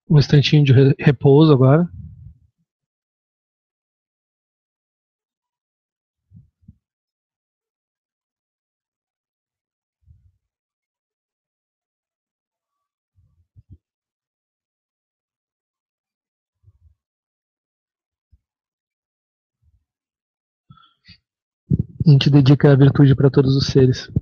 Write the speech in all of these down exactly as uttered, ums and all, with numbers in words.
Um instantinho de re repouso agora. A gente dedica a virtude para todos os seres.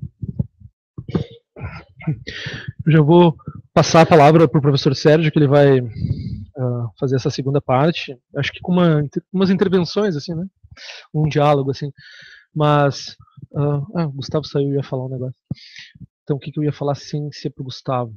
Eu já vou passar a palavra para o professor Sérgio, que ele vai uh, fazer essa segunda parte. Acho que com uma, umas intervenções, assim, né? Um diálogo, assim. Mas. Uh, ah, o Gustavo saiu e ia falar um negócio. Então, o que, que eu ia falar sem ser para o Gustavo?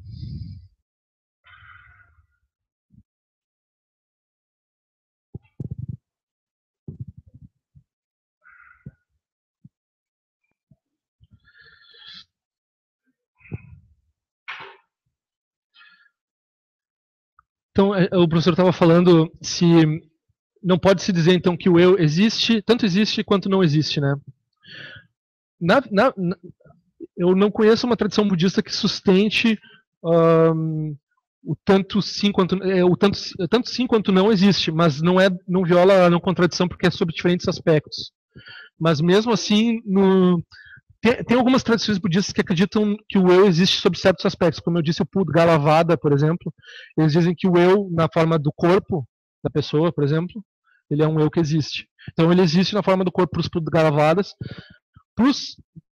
Então, o professor estava falando se não pode se dizer então que o eu existe, tanto existe quanto não existe, né? Na, na, na, eu não conheço uma tradição budista que sustente um, o tanto sim quanto é, o tanto, tanto sim quanto não existe, mas não é não viola a não contradição porque é sobre diferentes aspectos. Mas mesmo assim, no, tem, tem algumas tradições budistas que acreditam que o eu existe sob certos aspectos, como eu disse, o Pudgalavada, por exemplo, eles dizem que o eu, na forma do corpo da pessoa, por exemplo, ele é um eu que existe. Então ele existe na forma do corpo para os Pudgalavadas. Para os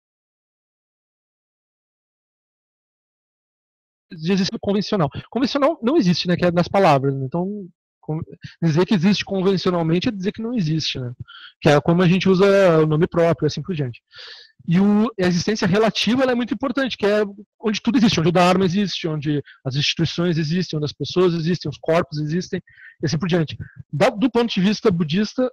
existe convencional. Convencional não existe, né? Que é nas palavras. Né? Então, dizer que existe convencionalmente é dizer que não existe, né? Que é como a gente usa o nome próprio, assim por diante. E o, a existência relativa ela é muito importante, que é onde tudo existe, onde o Dharma existe, onde as instituições existem, onde as pessoas existem, os corpos existem, e assim por diante. Da, do ponto de vista budista,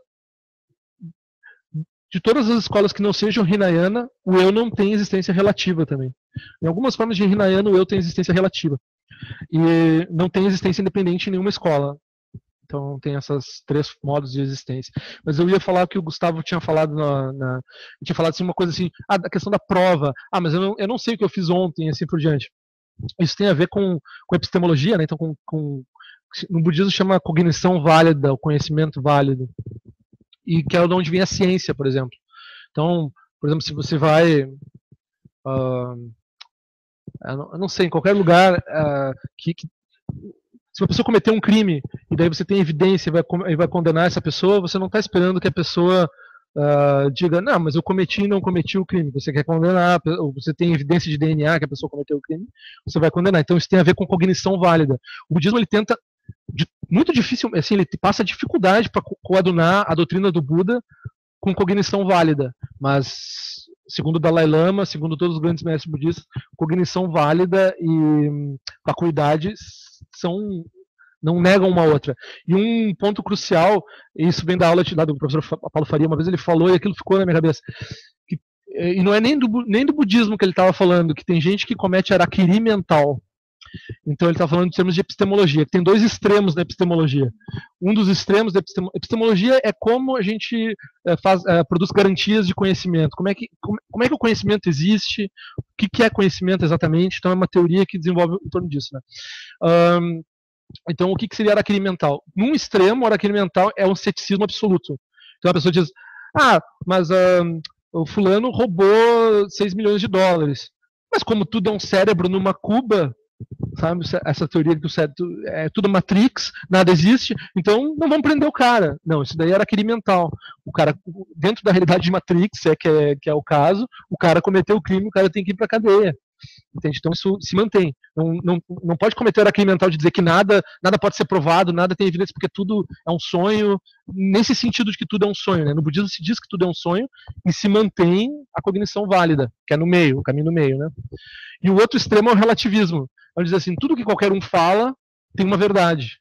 de todas as escolas que não sejam Hinayana, o eu não tem existência relativa também. Em algumas formas de Hinayana, o eu tem existência relativa. E não tem existência independente em nenhuma escola. Então tem esses três modos de existência. Mas eu ia falar que o Gustavo tinha falado na, na tinha falado assim uma coisa assim, ah, a questão da prova. Ah, mas eu não, eu não sei o que eu fiz ontem, assim por diante. Isso tem a ver com, com epistemologia, né? Então com, com no budismo chama cognição válida, o conhecimento válido. E que é de onde vem a ciência, por exemplo. Então, por exemplo, se você vai uh, eu não sei, em qualquer lugar uh, que, que se uma pessoa cometer um crime e daí você tem evidência e vai, e vai condenar essa pessoa, você não está esperando que a pessoa uh, diga, não, mas eu cometi e não cometi o crime. Você quer condenar, ou você tem evidência de D N A que a pessoa cometeu o crime, você vai condenar. Então isso tem a ver com cognição válida. O budismo ele tenta, de, muito difícil, assim, ele passa dificuldade para coadunar a doutrina do Buda com cognição válida, mas segundo o Dalai Lama, segundo todos os grandes mestres budistas, cognição válida e acuidade são não negam uma outra. E um ponto crucial, isso vem da aula lá do professor Paulo Faria, uma vez ele falou e aquilo ficou na minha cabeça, que, e não é nem do, nem do budismo que ele estava falando, que tem gente que comete harakiri mental. Então ele está falando em termos de epistemologia, que tem dois extremos da epistemologia. Um dos extremos da epistemologia, epistemologia é como a gente é, faz, é, produz garantias de conhecimento. Como é, que, como, como é que o conhecimento existe? O que, que é conhecimento exatamente? Então é uma teoria que desenvolve em torno disso. Né? Um, então o que, que seria harakiri mental? Num extremo, o harakiri mental é um ceticismo absoluto. Então a pessoa diz, ah, mas um, o fulano roubou seis milhões de dólares. Mas como tudo é um cérebro numa cuba, sabe, essa teoria do cérebro é tudo Matrix, nada existe, então não vamos prender o cara. Não, isso daí era harakiri mental. O cara, dentro da realidade de Matrix, é que é, que é o caso, o cara cometeu o crime, o cara tem que ir pra cadeia. Entende? Então isso se mantém. Não, não, não pode cometer o harakiri mental de dizer que nada, nada pode ser provado, nada tem evidência, porque tudo é um sonho, nesse sentido de que tudo é um sonho. Né? No budismo se diz que tudo é um sonho e se mantém a cognição válida, que é no meio, o caminho no meio. Né? E o outro extremo é o relativismo. Ela diz assim, tudo que qualquer um fala tem uma verdade.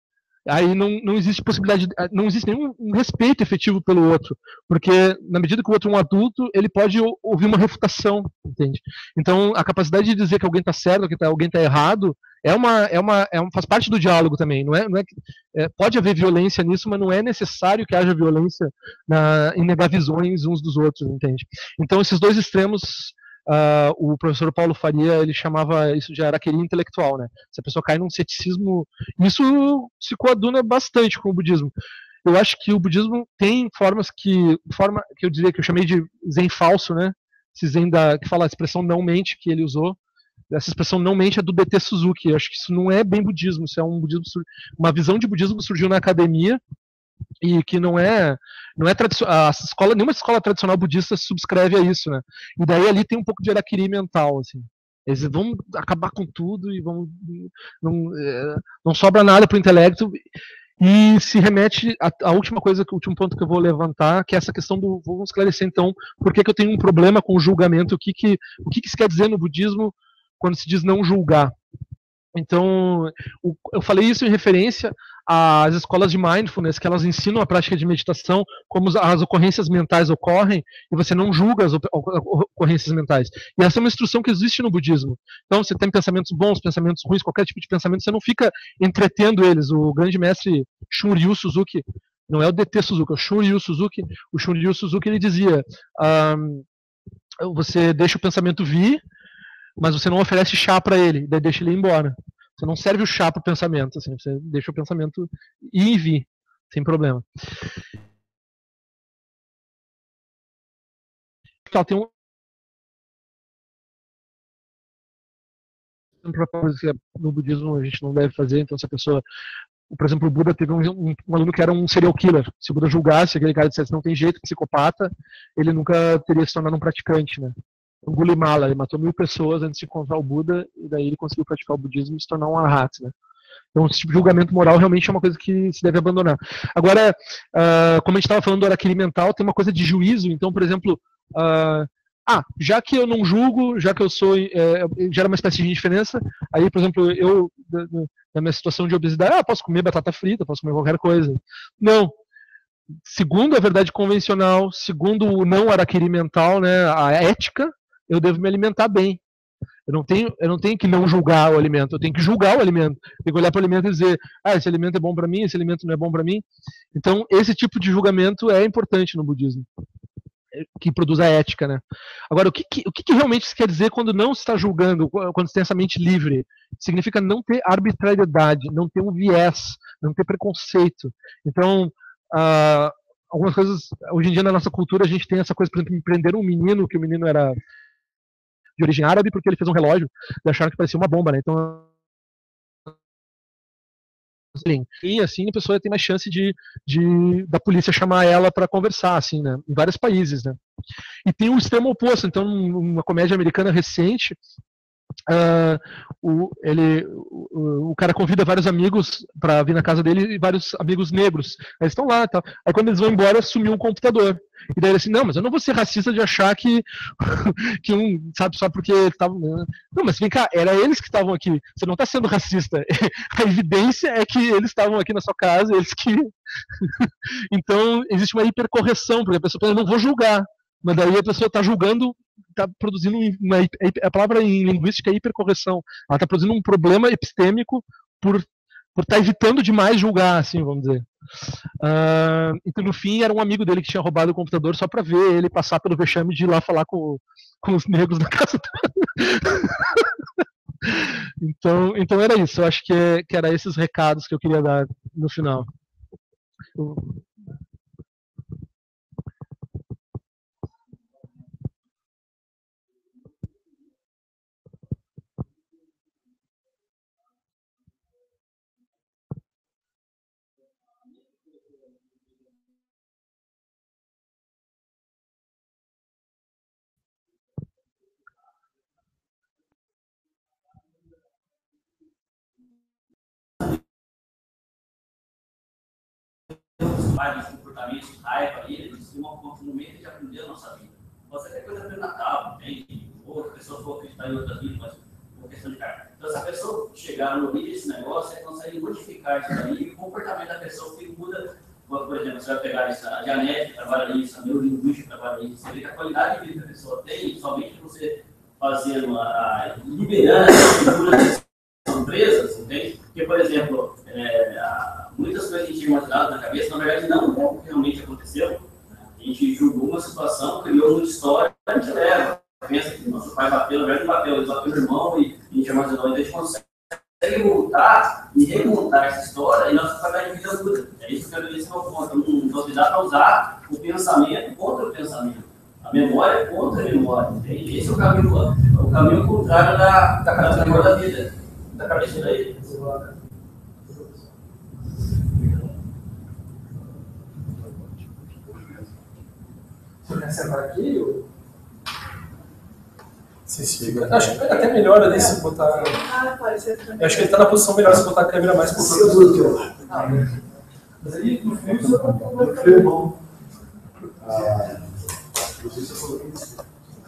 Aí não, não existe possibilidade, não existe nenhum respeito efetivo pelo outro, porque na medida que o outro é um adulto, ele pode ouvir uma refutação, entende? Então a capacidade de dizer que alguém está certo, que alguém está errado, é uma, é uma, é uma, faz parte do diálogo também. Não é, não é, é, pode haver violência nisso, mas não é necessário que haja violência na, em negar visões uns dos outros, entende? Então esses dois extremos uh, o professor Paulo Faria, ele chamava isso de araqueria intelectual, né? Se a pessoa cai num ceticismo, isso se coaduna bastante com o budismo. Eu acho que o budismo tem formas que, forma que eu diria que eu chamei de zen falso, né? Esse zen da, que fala a expressão não mente que ele usou. Essa expressão não mente é do D T Suzuki. Eu acho que isso não é bem budismo, isso é um budismo, uma visão de budismo que surgiu na academia e que não é, não é tradicional. A escola, nenhuma escola tradicional budista subscreve a isso, né? E daí ali tem um pouco de araquiri mental, assim. Eles vão acabar com tudo e vão não, é, não sobra nada para o intelecto. E se remete a, a última coisa, o último ponto que eu vou levantar, que é essa questão do, vamos esclarecer então, por que, que eu tenho um problema com o julgamento, o que que, o que que isso quer dizer no budismo quando se diz não julgar. Então, eu falei isso em referência às escolas de mindfulness, que elas ensinam a prática de meditação, como as ocorrências mentais ocorrem, e você não julga as ocorrências mentais. E essa é uma instrução que existe no budismo. Então, você tem pensamentos bons, pensamentos ruins, qualquer tipo de pensamento, você não fica entretendo eles. O grande mestre Shunryu Suzuki, não é o D T Suzuki, é o Shunryu Suzuki. O Shunryu Suzuki, ele dizia, um, você deixa o pensamento vir, mas você não oferece chá para ele, daí deixa ele ir embora. Você não serve o chá para o pensamento, assim, você deixa o pensamento ir e vir, sem problema. Ela tem um que no budismo a gente não deve fazer, então se a pessoa, por exemplo, o Buda teve um, um, um aluno que era um serial killer. Se o Buda julgasse, aquele cara dissesse não tem jeito, psicopata, ele nunca teria se tornado um praticante, né? O Gulimala, ele matou mil pessoas antes de encontrar o Buda, e daí ele conseguiu praticar o budismo e se tornar um arhat, né? Então, esse tipo de julgamento moral realmente é uma coisa que se deve abandonar. Agora, uh, como a gente estava falando do araquiri mental, tem uma coisa de juízo. Então, por exemplo, uh, ah, já que eu não julgo, já que eu sou, é, gera uma espécie de indiferença, aí, por exemplo, eu, na minha situação de obesidade, ah, posso comer batata frita, posso comer qualquer coisa. Não. Segundo a verdade convencional, segundo o não araquiri mental, né, a ética, eu devo me alimentar bem. Eu não tenho, eu não tenho que não julgar o alimento, eu tenho que julgar o alimento. Tenho que olhar para o alimento e dizer, ah, esse alimento é bom para mim, esse alimento não é bom para mim. Então, esse tipo de julgamento é importante no budismo, que produz a ética, né? Agora, o que, que, o que, que realmente se quer dizer quando não se está julgando, quando se tem essa mente livre? Significa não ter arbitrariedade, não ter um viés, não ter preconceito. Então, ah, algumas coisas, hoje em dia na nossa cultura a gente tem essa coisa, por exemplo, prender um menino, que o menino era de origem árabe, porque ele fez um relógio e acharam que parecia uma bomba, né? Então, e assim a pessoa tem mais chance de, de da polícia chamar ela para conversar, assim, né? Em vários países, né? E tem o extremo oposto. Então, uma comédia americana recente, Uh, o, ele, o, o cara convida vários amigos para vir na casa dele e vários amigos negros. Eles estão lá, tá? Aí quando eles vão embora, sumiu um computador. E daí ele assim, não, mas eu não vou ser racista de achar que, que um, sabe, só porque estavam. Não, mas vem cá, era eles que estavam aqui. Você não está sendo racista. A evidência é que eles estavam aqui na sua casa, eles que. Então, existe uma hipercorreção, porque a pessoa pensa, eu não vou julgar. Mas daí a pessoa está julgando, está produzindo uma, a palavra em linguística é hipercorreção. Ela está produzindo um problema epistêmico por por estar tá evitando demais julgar, assim, vamos dizer. Uh, então, no fim, era um amigo dele que tinha roubado o computador só para ver ele passar pelo vexame de ir lá falar com, com os negros na casa dele. então, então era isso. Eu acho que, é, que era esses recados que eu queria dar no final. Eu... vários comportamentos de raiva ali, eles têm um momento de aprender a nossa vida. Pode ser coisa pré-natal, entende? Ou a pessoa for acreditar em outra vida, mas uma questão de carga. Então, se a pessoa chegar no nível desse negócio, você consegue modificar isso aí e o comportamento da pessoa que muda. Por exemplo, você vai pegar essa, a Janete que trabalha nisso, a neurolinguística que trabalha nisso, você vê que a qualidade de vida que a pessoa tem, somente você fazendo, a, a, liberando as figuras que são presas, entende? Porque, por exemplo, é, a, muitas coisas que a gente tinha imaginado na cabeça, na verdade, não é o que realmente aconteceu. A gente julgou uma situação, criou uma história, a gente leva. pensa que nosso pai bateu, na verdade bateu, ele bateu no irmão e a gente é mais novo, então a gente consegue voltar e remontar essa história e nossa qualidade de vida muda. É isso que eu disse no ponto. Então, dá para usar o pensamento contra o pensamento, a memória contra a memória. Entende? Esse é o caminho, o caminho contrário da, da categoria da vida, da cabeça daí. Você quer sentar aqui? Ou... Sim, sim. Acho que até melhor ali se botar. Ah, pode ser também. Eu acho que ele está na posição melhor se botar a câmera mais por cima do teu lado. Mas aí no fio você está no fio bom. Ah, não sei se eu coloquei isso.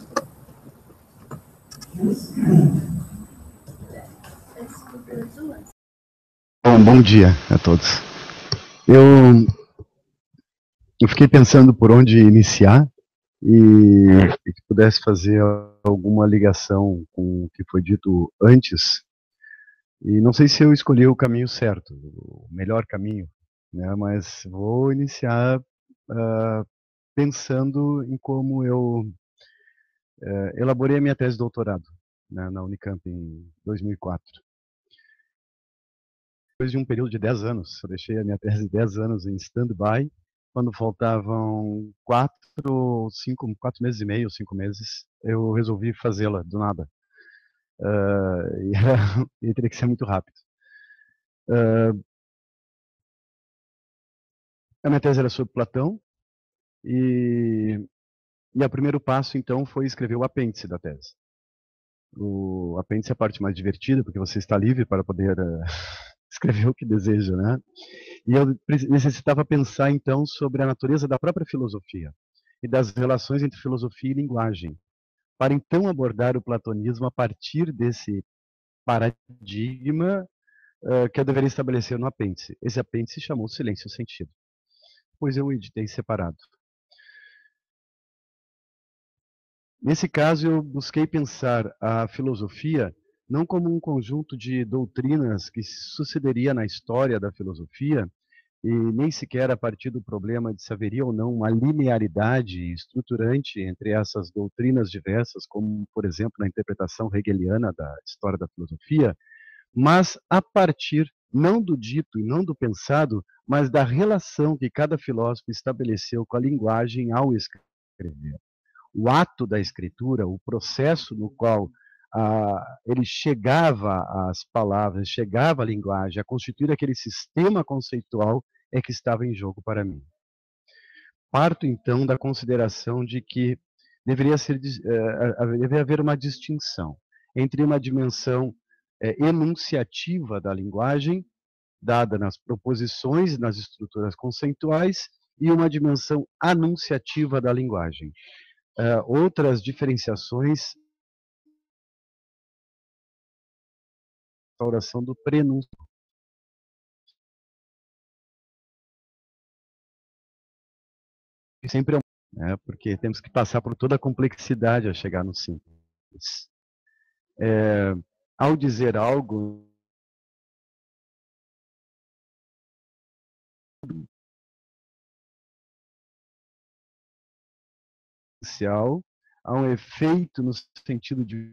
Bom, bom dia a todos. Eu, eu fiquei pensando por onde iniciar e, e que pudesse fazer alguma ligação com o que foi dito antes. E não sei se eu escolhi o caminho certo, o melhor caminho, né? Mas vou iniciar uh, pensando em como eu uh, elaborei a minha tese de doutorado, né, na Unicamp em dois mil e quatro. Depois de um período de dez anos, eu deixei a minha tese de dez anos em stand-by, quando faltavam quatro, cinco, quatro meses e meio, cinco meses, eu resolvi fazê-la do nada. Uh, e, era, e teria que ser muito rápido. Uh, a minha tese era sobre Platão, e, e o primeiro passo, então, foi escrever o apêndice da tese. O apêndice é a parte mais divertida, porque você está livre para poder uh, escrever o que deseja, né? E eu necessitava pensar, então, sobre a natureza da própria filosofia e das relações entre filosofia e linguagem, para então abordar o platonismo a partir desse paradigma uh, que eu deveria estabelecer no apêndice. Esse apêndice chamou Silêncio e Sentido, pois eu o editei separado. Nesse caso, eu busquei pensar a filosofia não como um conjunto de doutrinas que sucederia na história da filosofia, e nem sequer a partir do problema de se haveria ou não uma linearidade estruturante entre essas doutrinas diversas, como, por exemplo, na interpretação hegeliana da história da filosofia, mas a partir não do dito e não do pensado, mas da relação que cada filósofo estabeleceu com a linguagem ao escrever. O ato da escritura, o processo no qual ah, ele chegava às palavras, chegava à linguagem, a constituir aquele sistema conceitual é que estava em jogo para mim. Parto, então, da consideração de que deveria, ser, uh, deveria haver uma distinção entre uma dimensão uh, enunciativa da linguagem, dada nas proposições, nas estruturas conceituais, e uma dimensão anunciativa da linguagem. Uh, outras diferenciações, a oração do prenúncio. Sempre é, né, porque temos que passar por toda a complexidade a chegar no simples. É, ao dizer algo, há um efeito no sentido de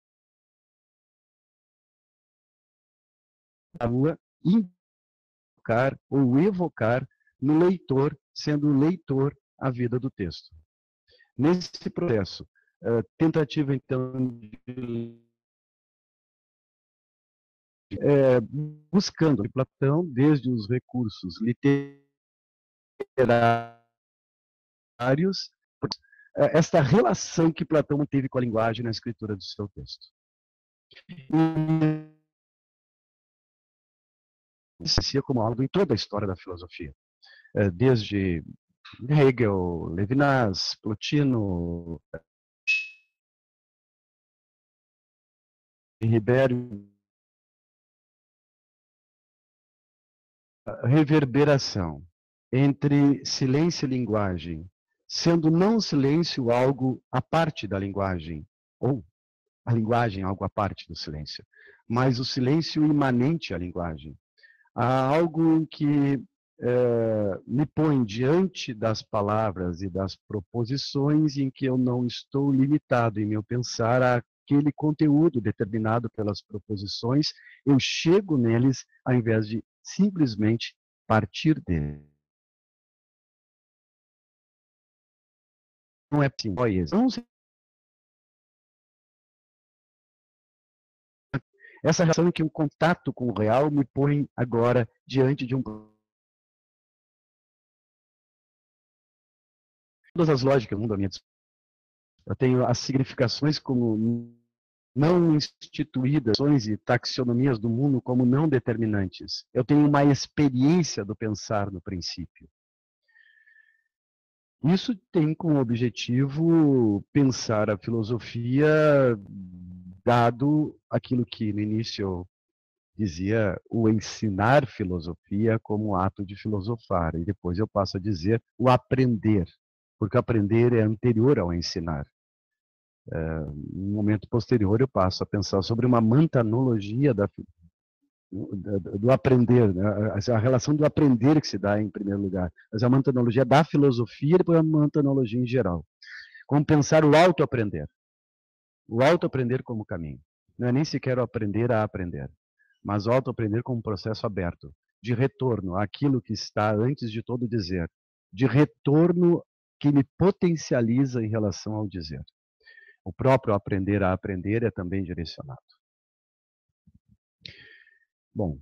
invocar ou evocar no leitor, sendo o leitor a vida do texto. Nesse processo, uh, tentativa então de é, buscando de Platão desde os recursos literários, esta relação que Platão teve com a linguagem na escritura do seu texto. E como algo em toda a história da filosofia, desde Hegel, Levinas, Plotino, Ribeiro, reverberação entre silêncio e linguagem, sendo não o silêncio algo à parte da linguagem, ou a linguagem algo à parte do silêncio, mas o silêncio imanente à linguagem. Há algo em que é, me põe diante das palavras e das proposições em que eu não estou limitado em meu pensar àquele conteúdo determinado pelas proposições, eu chego neles ao invés de simplesmente partir deles. Não é assim, não sei. Essa relação em que o contato com o real me põe agora diante de um... Todas as lógicas do mundo, eu tenho as significações como não instituídas e taxonomias do mundo como não determinantes. Eu tenho uma experiência do pensar no princípio. Isso tem como objetivo pensar a filosofia dado aquilo que no início eu dizia, o ensinar filosofia como ato de filosofar, e depois eu passo a dizer o aprender, porque aprender é anterior ao ensinar. É, no momento posterior eu passo a pensar sobre uma mantanologia da, do, do aprender, né? A relação do aprender que se dá em primeiro lugar, mas a mantanologia da filosofia e depois a mantanologia em geral. Como pensar o autoaprender, o autoaprender como caminho. Não é nem sequer o aprender a aprender, mas o autoaprender como um processo aberto, de retorno àquilo que está antes de todo dizer, de retorno que me potencializa em relação ao dizer. O próprio aprender a aprender é também direcionado. Bom,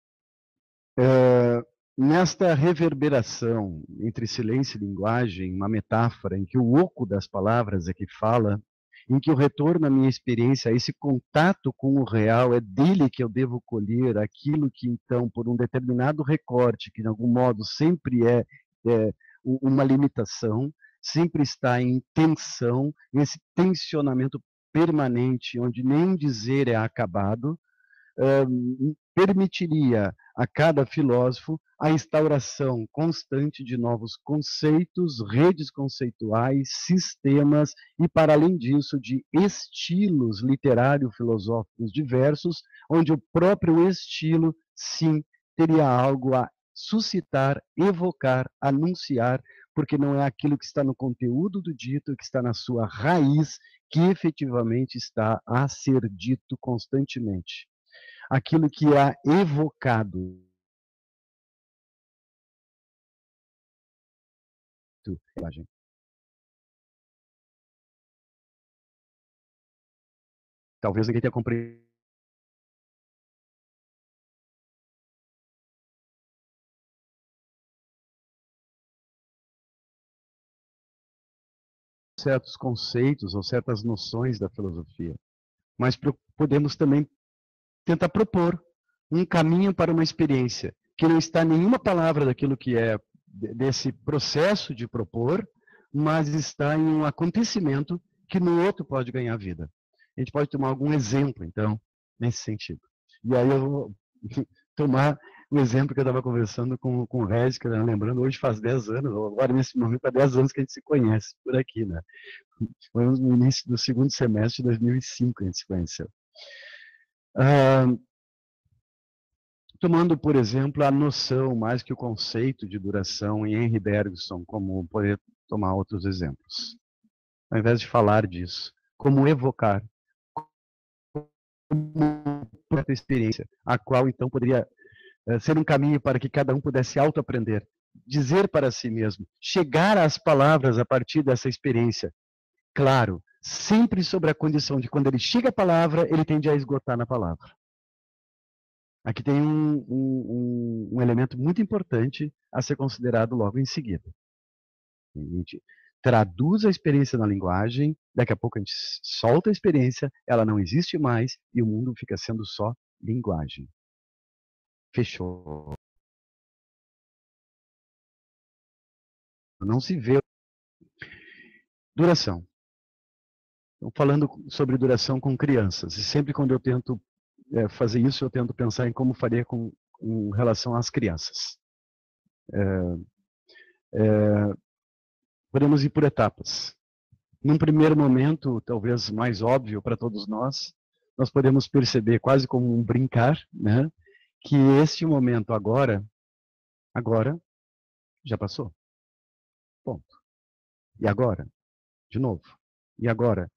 é, nesta reverberação entre silêncio e linguagem, uma metáfora em que o oco das palavras é que fala, em que o retorno à minha experiência, esse contato com o real, é dele que eu devo colher aquilo que, então, por um determinado recorte, que de algum modo sempre é, é uma limitação, sempre está em tensão, esse tensionamento permanente, onde nem dizer é acabado, um, permitiria a cada filósofo a instauração constante de novos conceitos, redes conceituais, sistemas e, para além disso, de estilos literário-filosóficos diversos, onde o próprio estilo, sim, teria algo a suscitar, evocar, anunciar, porque não é aquilo que está no conteúdo do dito, que está na sua raiz, que efetivamente está a ser dito constantemente. Aquilo que é evocado. Talvez ninguém tenha compreendido. Certos conceitos ou certas noções da filosofia, mas podemos também tentar propor um caminho para uma experiência que não está nenhuma palavra daquilo que é desse processo de propor, mas está em um acontecimento que no outro pode ganhar vida. A gente pode tomar algum exemplo, então, nesse sentido. E aí eu vou tomar um exemplo que eu estava conversando com, com o Regis, que eu estava lembrando, hoje faz dez anos, agora nesse momento há dez anos que a gente se conhece por aqui, né? Foi no início do segundo semestre de dois mil e cinco que a gente se conheceu. Ah, tomando, por exemplo, a noção, mais que o conceito de duração em Henry Bergson, como poder tomar outros exemplos. Ao invés de falar disso, como evocar, como própria experiência, a qual então poderia uh, ser um caminho para que cada um pudesse autoaprender, dizer para si mesmo, chegar às palavras a partir dessa experiência. Claro, sempre sobre a condição de quando ele chega à palavra, ele tende a esgotar na palavra. Aqui tem um, um, um elemento muito importante a ser considerado logo em seguida. A gente traduz a experiência na linguagem, daqui a pouco a gente solta a experiência, ela não existe mais e o mundo fica sendo só linguagem. Fechou. Não se vê. Duração. Então, falando sobre duração com crianças, e sempre quando eu tento é, fazer isso, eu tento pensar em como faria com, com relação às crianças. É, é, podemos ir por etapas. Num primeiro momento, talvez mais óbvio para todos nós, nós podemos perceber quase como um brincar, né, que este momento agora Agora, já passou. Ponto. E agora? De novo. E agora?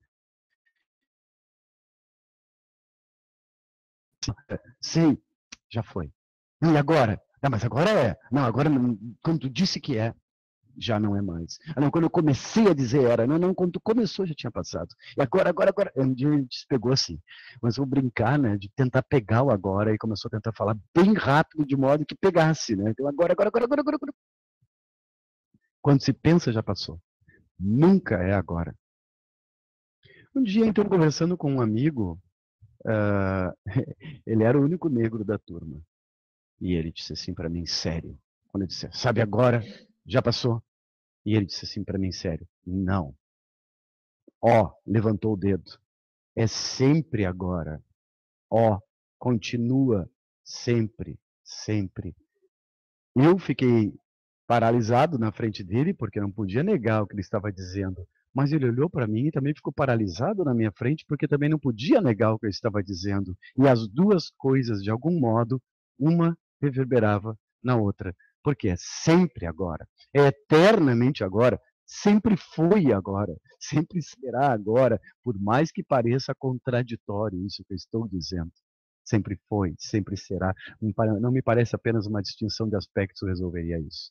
Sim, já foi. E agora? Não, mas agora é. Não, agora, quando tu disse que é, já não é mais. Ah, não, quando eu comecei a dizer era. Não, não, quando tu começou já tinha passado. E agora, agora, agora. Um dia a gente se pegou assim. Mas vou brincar, né, de tentar pegar o agora e começou a tentar falar bem rápido, de modo que pegasse, né? Então agora, agora, agora, agora, agora. agora. Quando se pensa, já passou. Nunca é agora. Um dia, então, conversando com um amigo, uh, ele era o único negro da turma. E ele disse assim para mim, sério. Quando eu disse, sabe agora? Já passou? E ele disse assim para mim, sério. Não. Ó, levantou o dedo. É sempre agora. Ó, continua sempre, sempre. Eu fiquei paralisado na frente dele, porque não podia negar o que ele estava dizendo. Mas ele olhou para mim e também ficou paralisado na minha frente, porque também não podia negar o que eu estava dizendo. E as duas coisas, de algum modo, uma reverberava na outra. Porque é sempre agora. É eternamente agora. Sempre foi agora. Sempre será agora. Por mais que pareça contraditório isso que eu estou dizendo. Sempre foi, sempre será. Não me parece apenas uma distinção de aspectos resolveria isso.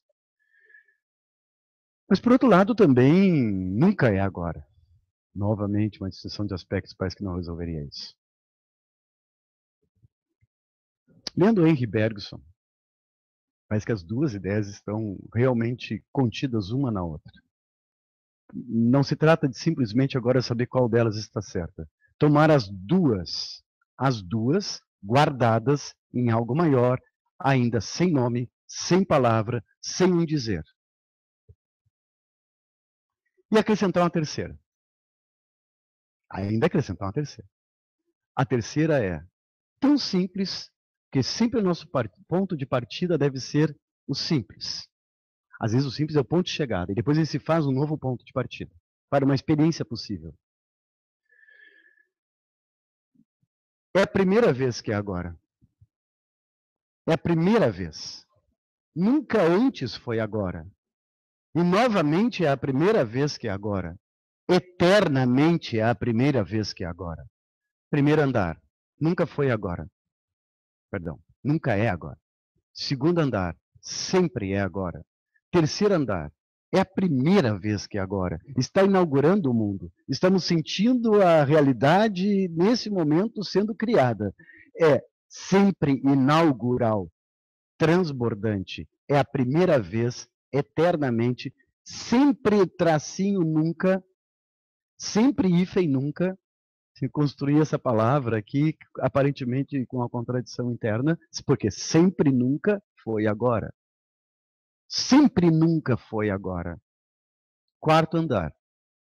Mas, por outro lado, também nunca é agora. Novamente, uma distinção de aspectos parece que não resolveria isso. Lendo Henry Bergson, parece que as duas ideias estão realmente contidas uma na outra. Não se trata de simplesmente agora saber qual delas está certa. Tomar as duas, as duas guardadas em algo maior, ainda sem nome, sem palavra, sem um dizer. E acrescentar uma terceira. Ainda acrescentar uma terceira. A terceira é tão simples que sempre o nosso ponto de partida deve ser o simples. Às vezes o simples é o ponto de chegada, e depois ele se faz um novo ponto de partida, para uma experiência possível. É a primeira vez que é agora. É a primeira vez. Nunca antes foi agora. E novamente é a primeira vez que é agora. Eternamente é a primeira vez que é agora. Primeiro andar. Nunca foi agora. Perdão. Nunca é agora. Segundo andar. Sempre é agora. Terceiro andar. É a primeira vez que é agora. Está inaugurando o mundo. Estamos sentindo a realidade nesse momento sendo criada. É sempre inaugural. Transbordante. É a primeira vez, eternamente, sempre tracinho nunca, sempre hífen nunca. Se construir essa palavra aqui, aparentemente com uma contradição interna, porque sempre nunca foi agora. Sempre nunca foi agora. Quarto andar.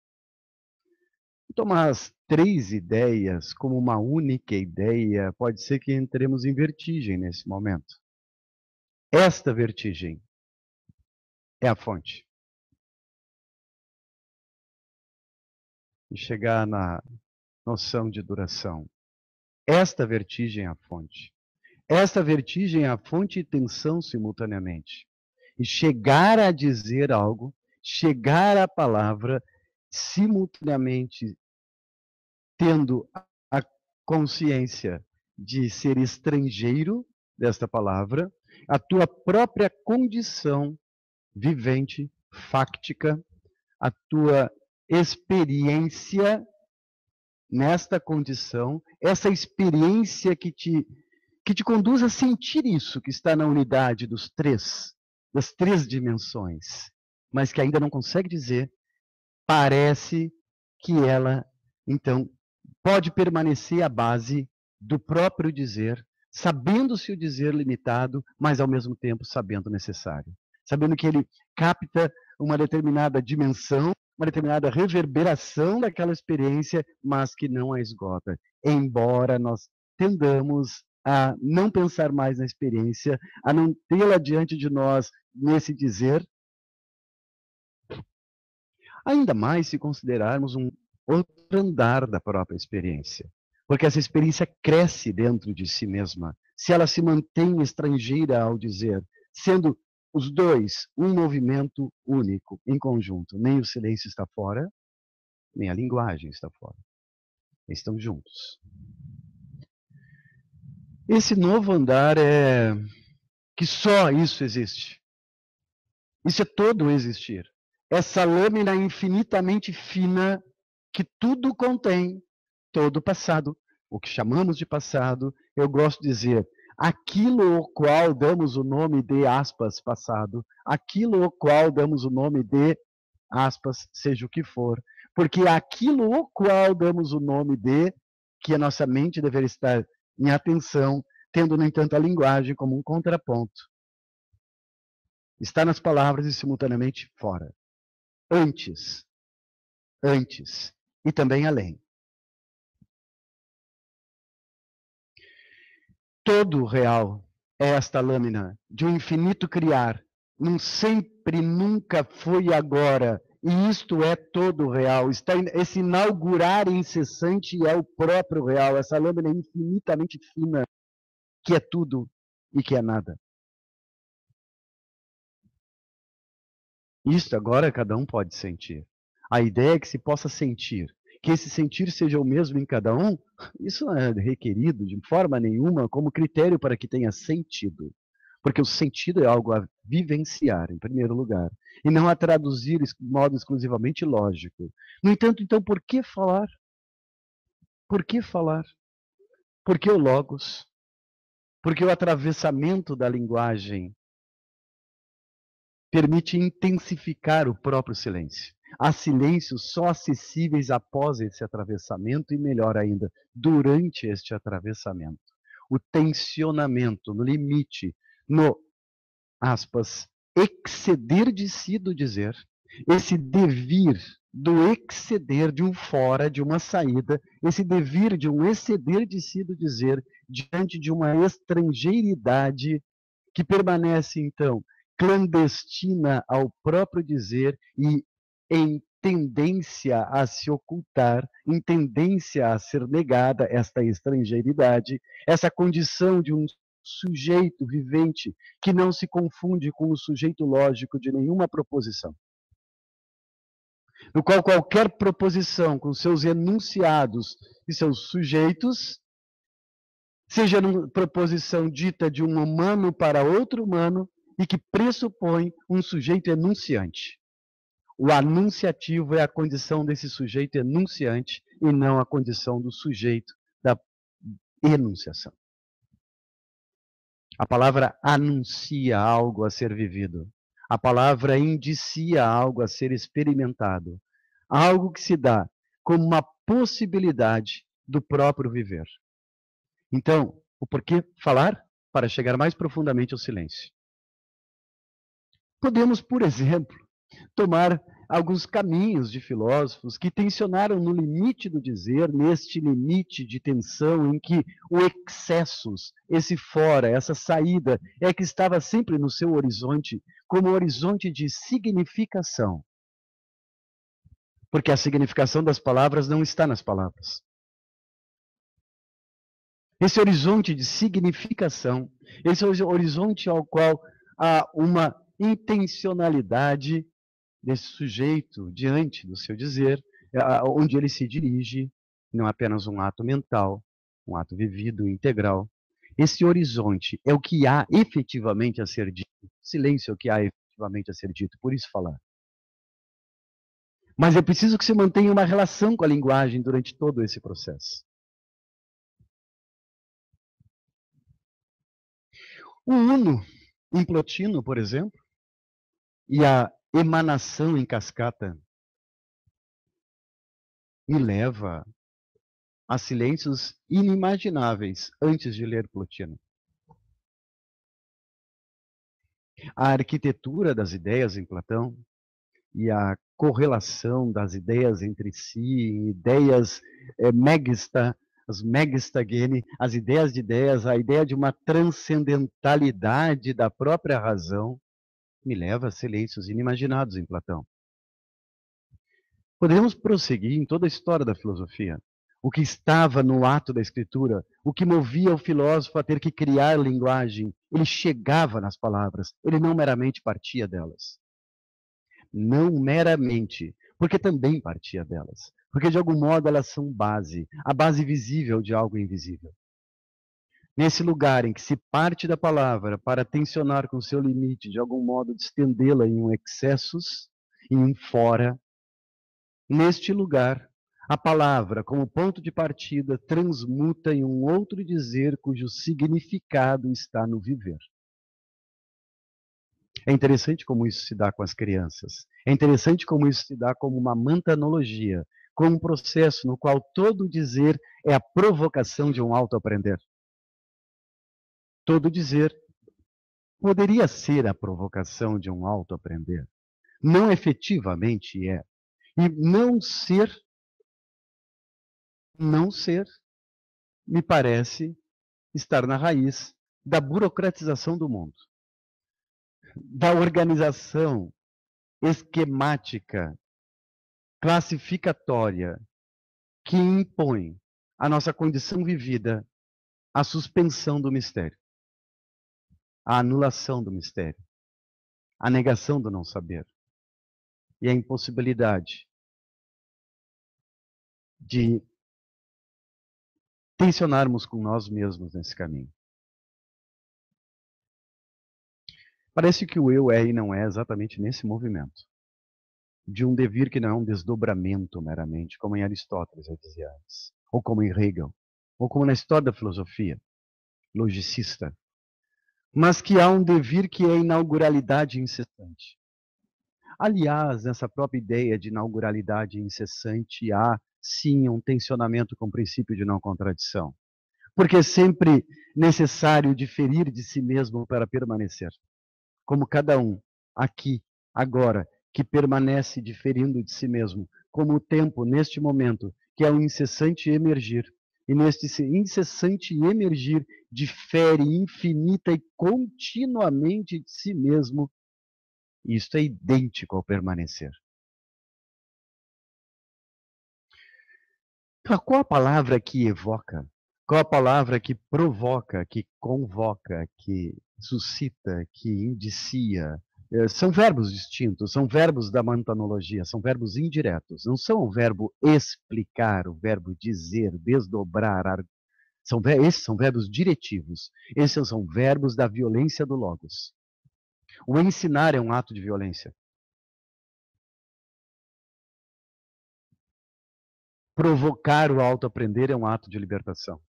Tomar as três ideias como uma única ideia, pode ser que entremos em vertigem nesse momento. Esta vertigem é a fonte. E chegar na noção de duração. Esta vertigem é a fonte. Esta vertigem é a fonte e tensão simultaneamente. E chegar a dizer algo, chegar à palavra, simultaneamente tendo a consciência de ser estrangeiro desta palavra, a tua própria condição vivente, fáctica, a tua experiência nesta condição, essa experiência que te, que te conduz a sentir isso que está na unidade dos três, das três dimensões, mas que ainda não consegue dizer, parece que ela, então, pode permanecer à base do próprio dizer, sabendo-se o dizer limitado, mas ao mesmo tempo sabendo necessário. Sabendo que ele capta uma determinada dimensão, uma determinada reverberação daquela experiência, mas que não a esgota. Embora nós tendamos a não pensar mais na experiência, a não tê-la diante de nós nesse dizer, ainda mais se considerarmos um outro andar da própria experiência. Porque essa experiência cresce dentro de si mesma. Se ela se mantém estrangeira ao dizer, sendo os dois, um movimento único, em conjunto. Nem o silêncio está fora, nem a linguagem está fora. Eles estão juntos. Esse novo andar é que só isso existe. Isso é todo o existir. Essa lâmina infinitamente fina que tudo contém, todo o passado. O que chamamos de passado, eu gosto de dizer, aquilo ao qual damos o nome de aspas passado, aquilo ao qual damos o nome de aspas, seja o que for, porque aquilo ao qual damos o nome de, que a nossa mente deveria estar em atenção, tendo, no entanto, a linguagem como um contraponto. Está nas palavras e simultaneamente fora. Antes. Antes. E também além. Todo o real é esta lâmina de um infinito criar. Não sempre, nunca foi agora. E isto é todo o real. Está, esse inaugurar incessante é o próprio real. Essa lâmina infinitamente fina, que é tudo e que é nada. Isto agora cada um pode sentir. A ideia é que se possa sentir. Que esse sentir seja o mesmo em cada um, isso não é requerido de forma nenhuma como critério para que tenha sentido. Porque o sentido é algo a vivenciar, em primeiro lugar, e não a traduzir de modo exclusivamente lógico. No entanto, então, por que falar? Por que falar? Por que o logos? Porque o atravessamento da linguagem permite intensificar o próprio silêncio. Há silêncios só acessíveis após esse atravessamento e, melhor ainda, durante este atravessamento. O tensionamento no limite, no, aspas, exceder de si do dizer, esse devir do exceder de um fora, de uma saída, esse devir de um exceder de si do dizer, diante de uma estrangeiridade que permanece, então, clandestina ao próprio dizer e em tendência a se ocultar, em tendência a ser negada esta estrangeiridade, essa condição de um sujeito vivente que não se confunde com o sujeito lógico de nenhuma proposição. No qual qualquer proposição com seus enunciados e seus sujeitos, seja uma proposição dita de um humano para outro humano, e que pressupõe um sujeito enunciante. O anunciativo é a condição desse sujeito enunciante e não a condição do sujeito da enunciação. A palavra anuncia algo a ser vivido. A palavra indicia algo a ser experimentado. Algo que se dá como uma possibilidade do próprio viver. Então, o porquê falar? Para chegar mais profundamente ao silêncio. Podemos, por exemplo, tomar alguns caminhos de filósofos que tensionaram no limite do dizer, neste limite de tensão em que o excessus, esse fora, essa saída, é que estava sempre no seu horizonte, como horizonte de significação. Porque a significação das palavras não está nas palavras. Esse horizonte de significação, esse horizonte ao qual há uma intencionalidade desse sujeito diante do seu dizer, onde ele se dirige, não apenas um ato mental, um ato vivido, integral. Esse horizonte é o que há efetivamente a ser dito. Silêncio é o que há efetivamente a ser dito, por isso falar. Mas é preciso que se mantenha uma relação com a linguagem durante todo esse processo. O uno em Plotino, por exemplo, e a emanação em cascata me leva a silêncios inimagináveis antes de ler Plotino. A arquitetura das ideias em Platão e a correlação das ideias entre si, ideias é, megista, as megistagene, as ideias de ideias, a ideia de uma transcendentalidade da própria razão, me leva a silêncios inimaginados em Platão. Podemos prosseguir em toda a história da filosofia. o que estava no ato da escritura, o que movia o filósofo a ter que criar linguagem, ele chegava nas palavras, ele não meramente partia delas. Não meramente, porque também partia delas. Porque de algum modo elas são base, a base visível de algo invisível. Nesse lugar em que se parte da palavra para tensionar com seu limite, de algum modo de estendê-la em um excessos, em um fora, neste lugar, a palavra, como ponto de partida, transmuta em um outro dizer cujo significado está no viver. É interessante como isso se dá com as crianças. É interessante como isso se dá como uma mantanologia, como um processo no qual todo dizer é a provocação de um autoaprender. Todo dizer poderia ser a provocação de um autoaprender. Não efetivamente é. E não ser, não ser, me parece estar na raiz da burocratização do mundo, da organização esquemática, classificatória, que impõe à nossa condição vivida a suspensão do mistério, a anulação do mistério, a negação do não saber e a impossibilidade de tensionarmos com nós mesmos nesse caminho. Parece que o eu é e não é exatamente nesse movimento. De um devir que não é um desdobramento meramente, como em Aristóteles, eu dizia antes, ou como em Hegel, ou como na história da filosofia, logicista, mas que há um devir que é inauguralidade incessante. Aliás, nessa própria ideia de inauguralidade incessante, há sim um tensionamento com o princípio de não contradição, porque é sempre necessário diferir de si mesmo para permanecer. Como cada um, aqui, agora, que permanece diferindo de si mesmo, como o tempo, neste momento, que é um incessante emergir, e neste incessante emergir, difere infinita e continuamente de si mesmo, isto é idêntico ao permanecer. Então, qual a palavra que evoca? Qual a palavra que provoca, que convoca, que suscita, que indicia? São verbos distintos, são verbos da mantanologia, são verbos indiretos. Não são o verbo explicar, o verbo dizer, desdobrar. São, esses são verbos diretivos. Esses são verbos da violência do logos. O ensinar é um ato de violência. Provocar o autoaprender é um ato de libertação.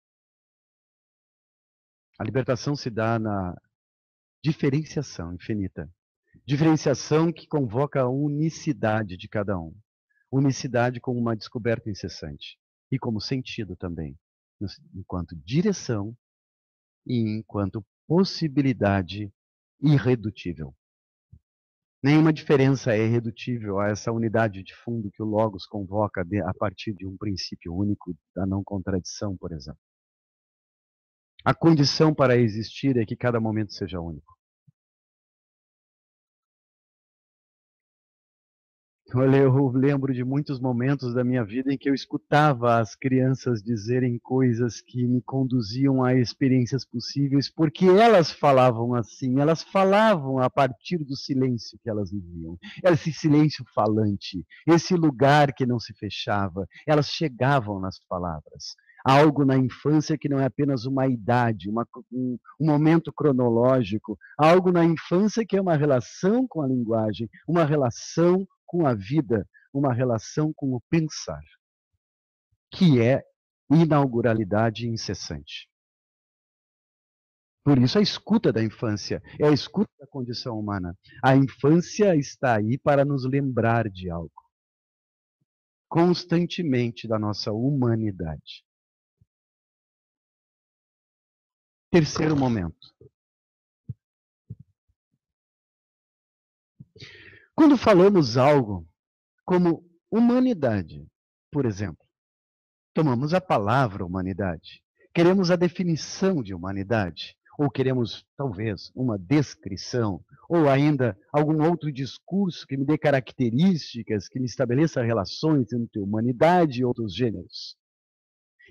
A libertação se dá na diferenciação infinita. Diferenciação que convoca a unicidade de cada um. Unicidade como uma descoberta incessante. E como sentido também. Enquanto direção e enquanto possibilidade irredutível. Nenhuma diferença é irredutível a essa unidade de fundo que o Logos convoca a partir de um princípio único da não contradição, por exemplo. A condição para existir é que cada momento seja único. Olha, eu lembro de muitos momentos da minha vida em que eu escutava as crianças dizerem coisas que me conduziam a experiências possíveis, porque elas falavam assim, elas falavam a partir do silêncio que elas viviam. Esse silêncio falante, esse lugar que não se fechava, elas chegavam nas palavras. Algo na infância que não é apenas uma idade, uma, um, um momento cronológico, algo na infância que é uma relação com a linguagem, uma relação com a vida, uma relação com o pensar, que é inauguralidade incessante. Por isso a escuta da infância é a escuta da condição humana. A infância está aí para nos lembrar de algo, constantemente da nossa humanidade. Terceiro momento. Quando falamos algo como humanidade, por exemplo, tomamos a palavra humanidade, queremos a definição de humanidade, ou queremos, talvez, uma descrição, ou ainda algum outro discurso que me dê características, que me estabeleça relações entre humanidade e outros gêneros.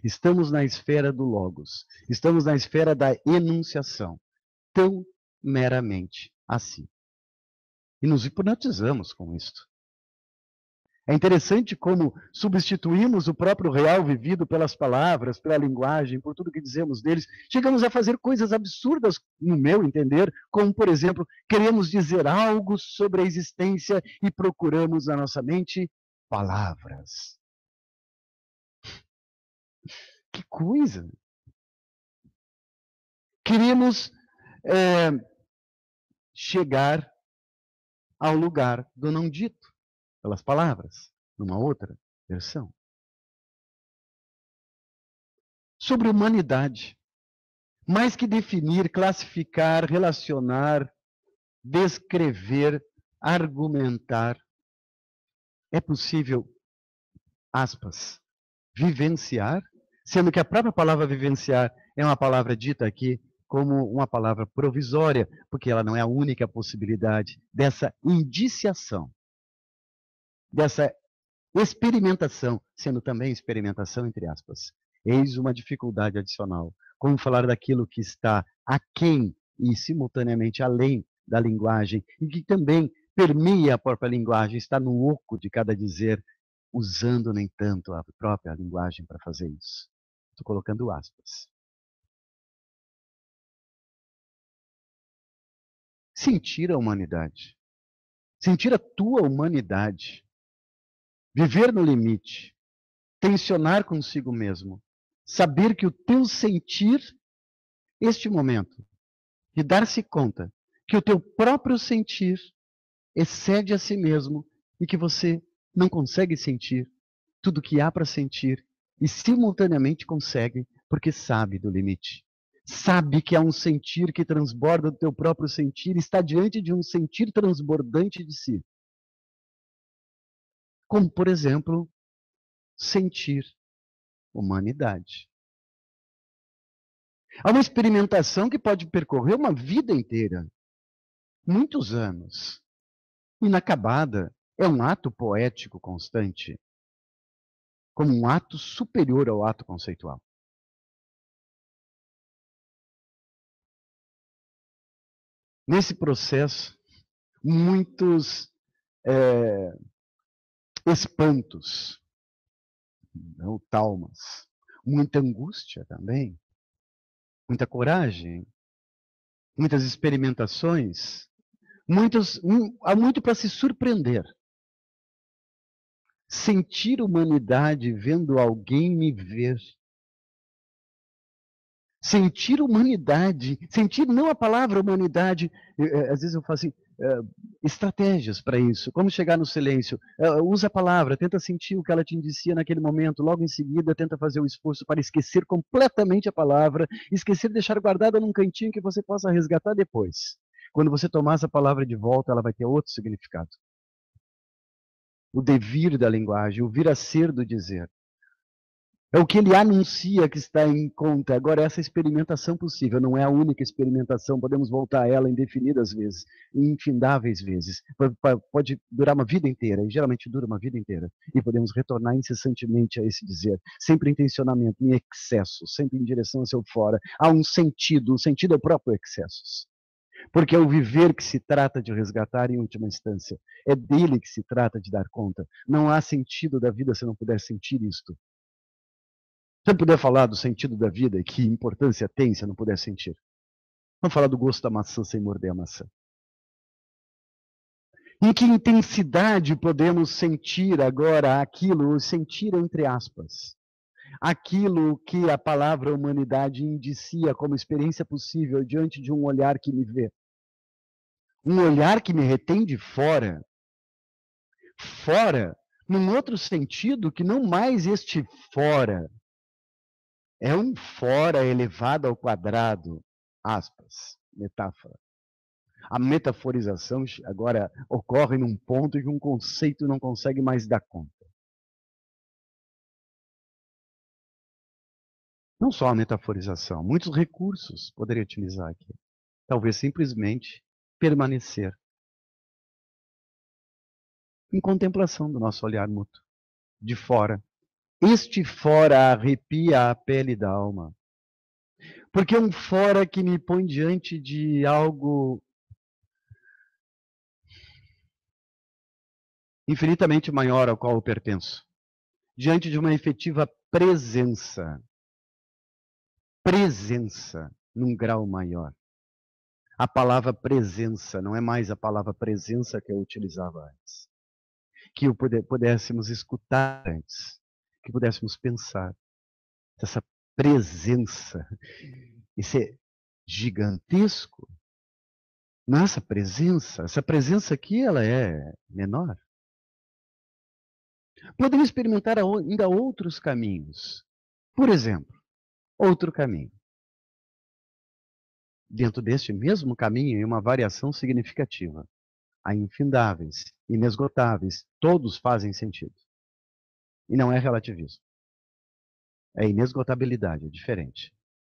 Estamos na esfera do logos. Estamos na esfera da enunciação. Tão meramente assim. E nos hipnotizamos com isto. É interessante como substituímos o próprio real vivido pelas palavras, pela linguagem, por tudo que dizemos deles. Chegamos a fazer coisas absurdas, no meu entender, como, por exemplo, queremos dizer algo sobre a existência e procuramos na nossa mente palavras. Que coisa! Queremos é, chegar ao lugar do não dito, pelas palavras, numa outra versão. Sobre humanidade. Mais que definir, classificar, relacionar, descrever, argumentar, é possível, aspas, vivenciar, sendo que a própria palavra vivenciar é uma palavra dita aqui como uma palavra provisória, porque ela não é a única possibilidade dessa indiciação, dessa experimentação, sendo também experimentação entre aspas. Eis uma dificuldade adicional. Como falar daquilo que está aquém e simultaneamente além da linguagem, e que também permeia a própria linguagem, está no oco de cada dizer, usando, nem tanto, a própria linguagem para fazer isso. Estou colocando aspas. Sentir a humanidade. Sentir a tua humanidade. Viver no limite. Tensionar consigo mesmo. Saber que o teu sentir, este momento, e dar-se conta que o teu próprio sentir excede a si mesmo e que você não consegue sentir tudo que há para sentir e simultaneamente consegue porque sabe do limite. Sabe que há um sentir que transborda do teu próprio sentir e está diante de um sentir transbordante de si. Como, por exemplo, sentir humanidade. Há uma experimentação que pode percorrer uma vida inteira, muitos anos, inacabada. É um ato poético constante, como um ato superior ao ato conceitual. Nesse processo, muitos é, espantos, não, traumas, muita angústia também, muita coragem, muitas experimentações, muitos, um, há muito para se surpreender. Sentir humanidade vendo alguém me ver. Sentir humanidade, sentir não a palavra humanidade, às vezes eu falo assim, estratégias para isso, como chegar no silêncio, usa a palavra, tenta sentir o que ela te indicia naquele momento, logo em seguida tenta fazer o esforço para esquecer completamente a palavra, esquecer de deixar guardada num cantinho que você possa resgatar depois. Quando você tomar essa palavra de volta, ela vai ter outro significado. O devir da linguagem, o vir a ser do dizer. É o que ele anuncia que está em conta. Agora, essa experimentação possível não é a única experimentação, podemos voltar a ela indefinidas vezes, infindáveis vezes. Pode durar uma vida inteira, e geralmente dura uma vida inteira. E podemos retornar incessantemente a esse dizer, sempre em tensionamento, em excesso, sempre em direção ao seu fora. Há um sentido, o sentido é o próprio excesso. Porque é o viver que se trata de resgatar em última instância. É dele que se trata de dar conta. Não há sentido da vida se não puder sentir isto. Se não puder falar do sentido da vida e que importância tem se não puder sentir. Vamos falar do gosto da maçã sem morder a maçã. Em que intensidade podemos sentir agora aquilo, sentir entre aspas, aquilo que a palavra humanidade indicia como experiência possível diante de um olhar que me vê. Um olhar que me retém de fora. Fora, num outro sentido que não mais este fora. É um fora elevado ao quadrado, aspas, metáfora. A metaforização agora ocorre num ponto em que um conceito não consegue mais dar conta. Não só a metaforização, muitos recursos poderia utilizar aqui. Talvez simplesmente permanecer em contemplação do nosso olhar mútuo, de fora, Este fora arrepia a pele da alma. Porque é um fora que me põe diante de algo infinitamente maior ao qual eu pertenço. Diante de uma efetiva presença. Presença num grau maior. A palavra presença não é mais a palavra presença que eu utilizava antes. Que pudéssemos escutar antes. Que pudéssemos pensar. Essa presença. Esse é gigantesco. Nossa presença, essa presença aqui, ela é menor. Podemos experimentar ainda outros caminhos. Por exemplo, outro caminho. Dentro deste mesmo caminho, em uma variação significativa. Há infindáveis, inesgotáveis, todos fazem sentido. E não é relativismo. É inesgotabilidade, é diferente.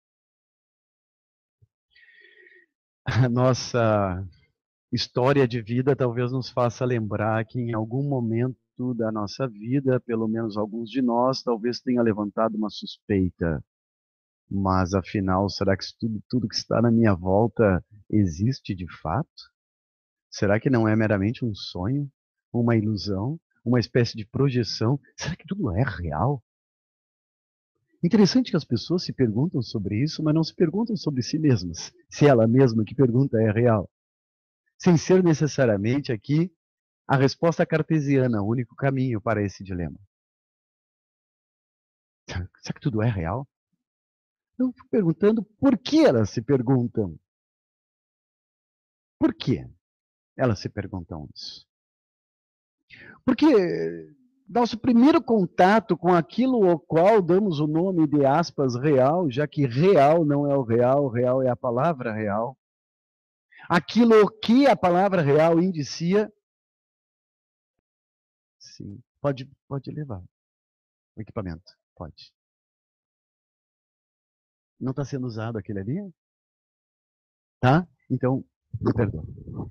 A nossa história de vida talvez nos faça lembrar que em algum momento da nossa vida, pelo menos alguns de nós, talvez tenha levantado uma suspeita. Mas afinal, será que tudo, tudo que está na minha volta existe de fato? Será que não é meramente um sonho? Uma ilusão? Uma espécie de projeção? Será que tudo é real? Interessante que as pessoas se perguntam sobre isso, mas não se perguntam sobre si mesmas. Se ela mesma que pergunta é real. Sem ser necessariamente aqui a resposta cartesiana, o único caminho para esse dilema. Será que tudo é real? Eu fico perguntando por que elas se perguntam. Por que elas se perguntam isso? Porque nosso primeiro contato com aquilo ao qual damos o nome de aspas real, já que real não é o real, real é a palavra real. Aquilo que a palavra real indicia, sim, pode, pode levar o equipamento, pode. Não está sendo usado aquele ali? Tá? Então, me perdoa.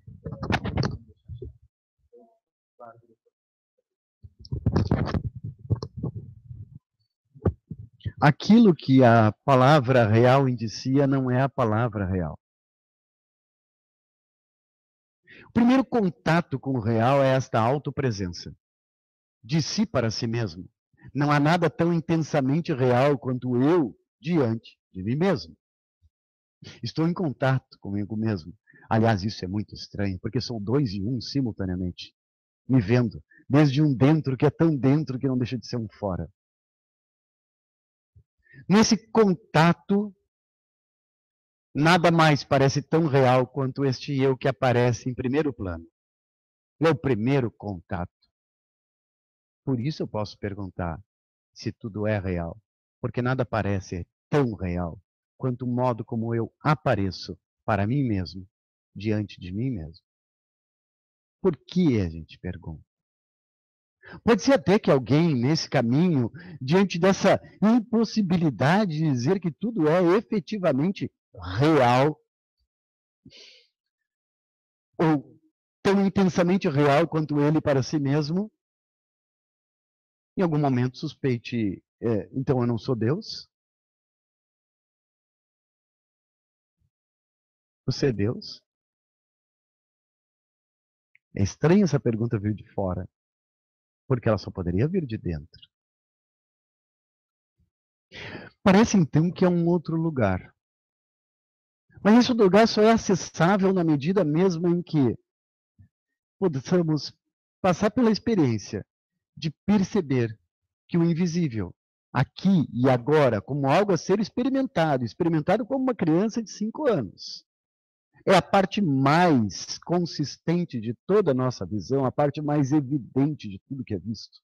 Aquilo que a palavra real indicia não é a palavra real. O primeiro contato com o real é esta autopresença. De si para si mesmo. Não há nada tão intensamente real quanto eu diante de mim mesmo. Estou em contato comigo mesmo. Aliás, isso é muito estranho, porque são dois e um simultaneamente. Me vendo. Desde um dentro que é tão dentro que não deixa de ser um fora. Nesse contato, nada mais parece tão real quanto este eu que aparece em primeiro plano. É o primeiro contato. Por isso eu posso perguntar se tudo é real. Porque nada parece tão real quanto o modo como eu apareço para mim mesmo, diante de mim mesmo. Por que a gente pergunta? Pode ser até que alguém nesse caminho, diante dessa impossibilidade de dizer que tudo é efetivamente real, ou tão intensamente real quanto ele para si mesmo, em algum momento suspeite, é, então eu não sou Deus? Você é Deus? É estranha essa pergunta vir de fora, porque ela só poderia vir de dentro. Parece então que é um outro lugar. Mas esse lugar só é acessável na medida mesmo em que possamos passar pela experiência de perceber que o invisível, aqui e agora, como algo a ser experimentado, experimentado como uma criança de cinco anos, é a parte mais consistente de toda a nossa visão, a parte mais evidente de tudo que é visto.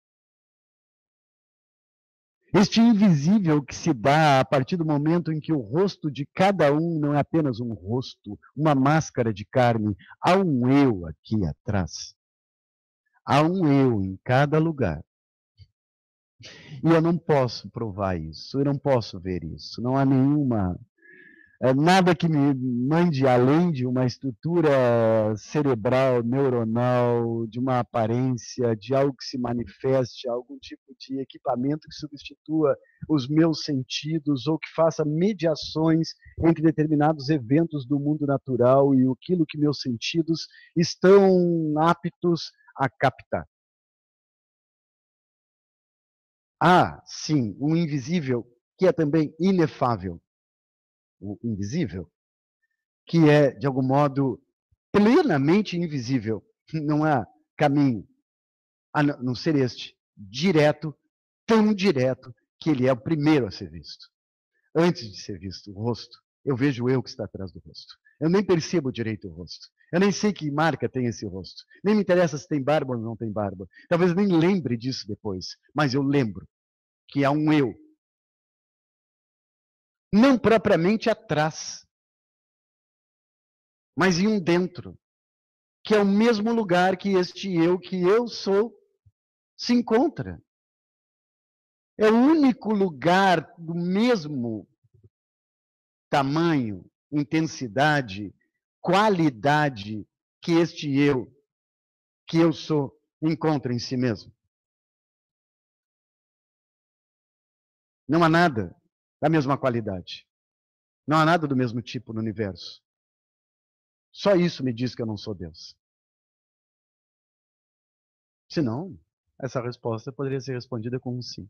Este invisível que se dá a partir do momento em que o rosto de cada um não é apenas um rosto, uma máscara de carne, há um eu aqui atrás. Há um eu em cada lugar. E eu não posso provar isso, eu não posso ver isso. Não há nenhuma É nada que me mande além de uma estrutura cerebral, neuronal, de uma aparência, de algo que se manifeste, algum tipo de equipamento que substitua os meus sentidos ou que faça mediações entre determinados eventos do mundo natural e aquilo que meus sentidos estão aptos a captar. Há, sim, um invisível que é também inefável. O invisível, que é, de algum modo, plenamente invisível. Não há caminho, a não ser este, direto, tão direto, que ele é o primeiro a ser visto. Antes de ser visto o rosto, eu vejo o eu que está atrás do rosto. Eu nem percebo direito o rosto. Eu nem sei que marca tem esse rosto. Nem me interessa se tem barba ou não tem barba. Talvez eu nem lembre disso depois, mas eu lembro que há um eu. Não propriamente atrás, mas em um dentro, que é o mesmo lugar que este eu, que eu sou, se encontra. É o único lugar do mesmo tamanho, intensidade, qualidade que este eu, que eu sou, encontra em si mesmo. Não há nada da mesma qualidade. Não há nada do mesmo tipo no universo. Só isso me diz que eu não sou Deus. Senão, essa resposta poderia ser respondida com um sim.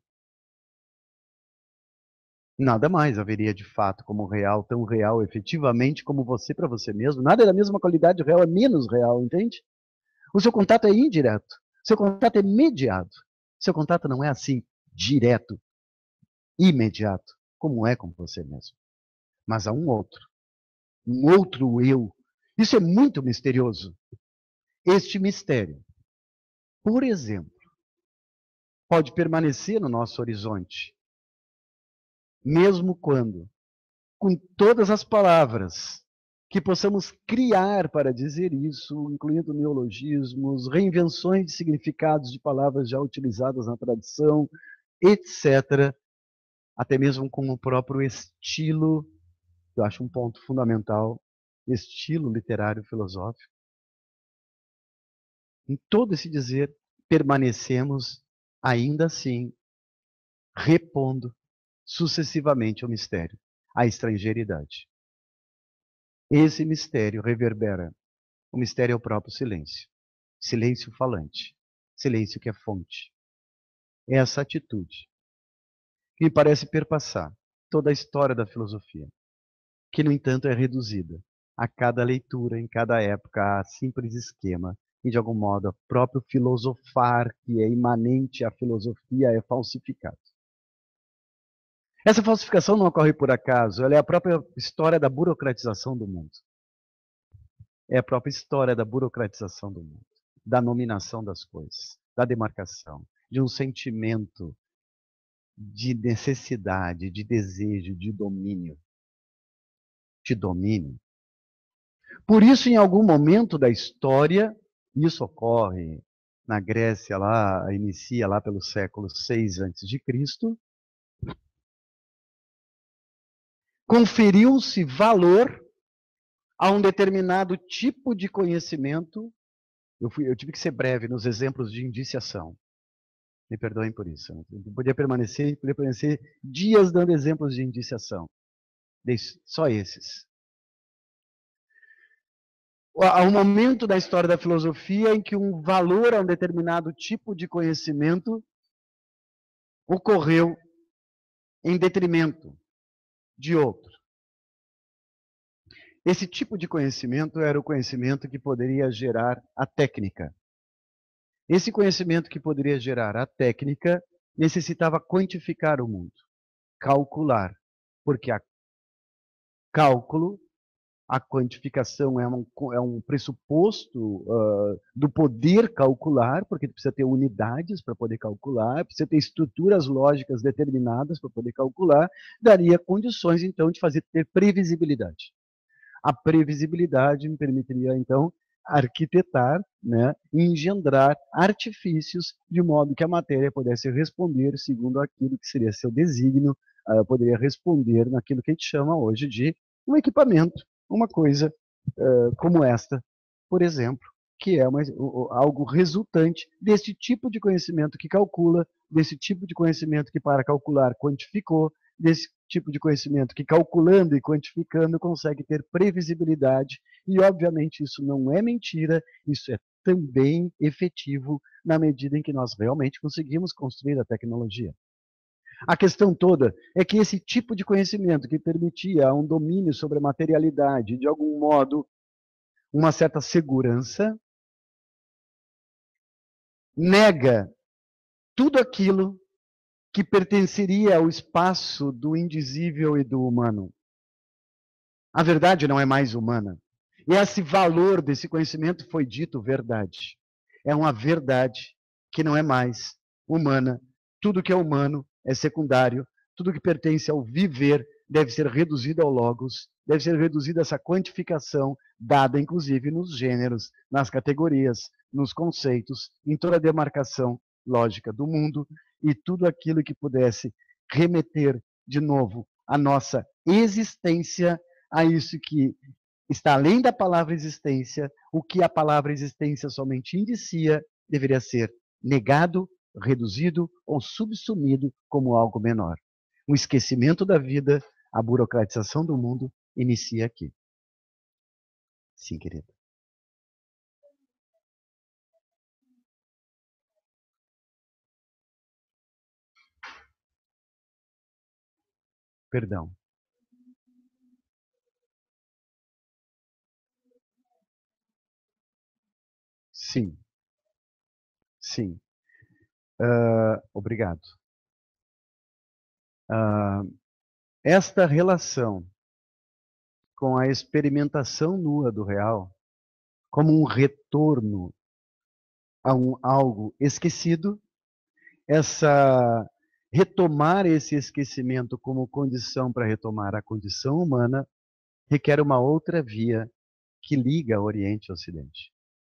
Nada mais haveria de fato como real, tão real efetivamente como você para você mesmo. Nada é da mesma qualidade real, é menos real, entende? O seu contato é indireto. Seu contato é imediato. Seu contato não é assim, direto, imediato, como é com você mesmo. Mas há um outro. Um outro eu. Isso é muito misterioso. Este mistério, por exemplo, pode permanecer no nosso horizonte, mesmo quando, com todas as palavras que possamos criar para dizer isso, incluindo neologismos, reinvenções de significados de palavras já utilizadas na tradição, etcétera, até mesmo com o próprio estilo, eu acho um ponto fundamental, estilo literário filosófico. Em todo esse dizer, permanecemos ainda assim repondo sucessivamente o mistério, a estrangeiridade. Esse mistério reverbera. O mistério é o próprio silêncio. Silêncio falante. Silêncio que é fonte. É essa atitude que me parece perpassar toda a história da filosofia, que, no entanto, é reduzida a cada leitura, em cada época, a simples esquema e, de algum modo, o próprio filosofar, que é imanente à filosofia, é falsificado. Essa falsificação não ocorre por acaso, ela é a própria história da burocratização do mundo. É a própria história da burocratização do mundo, da nominação das coisas, da demarcação, de um sentimento de necessidade, de desejo, de domínio. De domínio. Por isso, em algum momento da história, isso ocorre na Grécia, lá, inicia lá pelo século seis antes de Cristo, conferiu-se valor a um determinado tipo de conhecimento. Eu, fui, eu tive que ser breve nos exemplos de indiciação. Me perdoem por isso. Eu podia permanecer, podia permanecer dias dando exemplos de indiciação. Só esses. Há um momento da história da filosofia em que um valor a um determinado tipo de conhecimento ocorreu em detrimento de outro. Esse tipo de conhecimento era o conhecimento que poderia gerar a técnica. Esse conhecimento que poderia gerar a técnica necessitava quantificar o mundo, calcular, porque a cálculo, a quantificação é um, é um pressuposto uh, do poder calcular, porque precisa ter unidades para poder calcular, precisa ter estruturas lógicas determinadas para poder calcular, daria condições, então, de fazer ter previsibilidade. A previsibilidade me permitiria, então, arquitetar, né, engendrar artifícios de modo que a matéria pudesse responder segundo aquilo que seria seu desígnio, uh, poderia responder naquilo que a gente chama hoje de um equipamento, uma coisa uh, como esta, por exemplo, que é uma, algo resultante desse tipo de conhecimento que calcula, desse tipo de conhecimento que para calcular quantificou, desse tipo de conhecimento que calculando e quantificando consegue ter previsibilidade, e obviamente isso não é mentira, isso é também efetivo na medida em que nós realmente conseguimos construir a tecnologia. A questão toda é que esse tipo de conhecimento que permitia um domínio sobre a materialidade, de algum modo, uma certa segurança, nega tudo aquilo que pertenceria ao espaço do indizível e do humano. A verdade não é mais humana. E esse valor desse conhecimento foi dito verdade. É uma verdade que não é mais humana. Tudo que é humano é secundário. Tudo que pertence ao viver deve ser reduzido ao logos, deve ser reduzido a essa quantificação dada, inclusive, nos gêneros, nas categorias, nos conceitos, em toda a demarcação lógica do mundo e tudo aquilo que pudesse remeter de novo a nossa existência, a isso que está além da palavra existência, o que a palavra existência somente indicia, deveria ser negado, reduzido ou subsumido como algo menor. O esquecimento da vida, a burocratização do mundo, inicia aqui. Sim, querido. Perdão. Sim. Sim. Uh, obrigado. Uh, esta relação com a experimentação nua do real, como um retorno a um algo esquecido, essa retomar esse esquecimento como condição para retomar a condição humana, requer uma outra via que liga Oriente e Ocidente.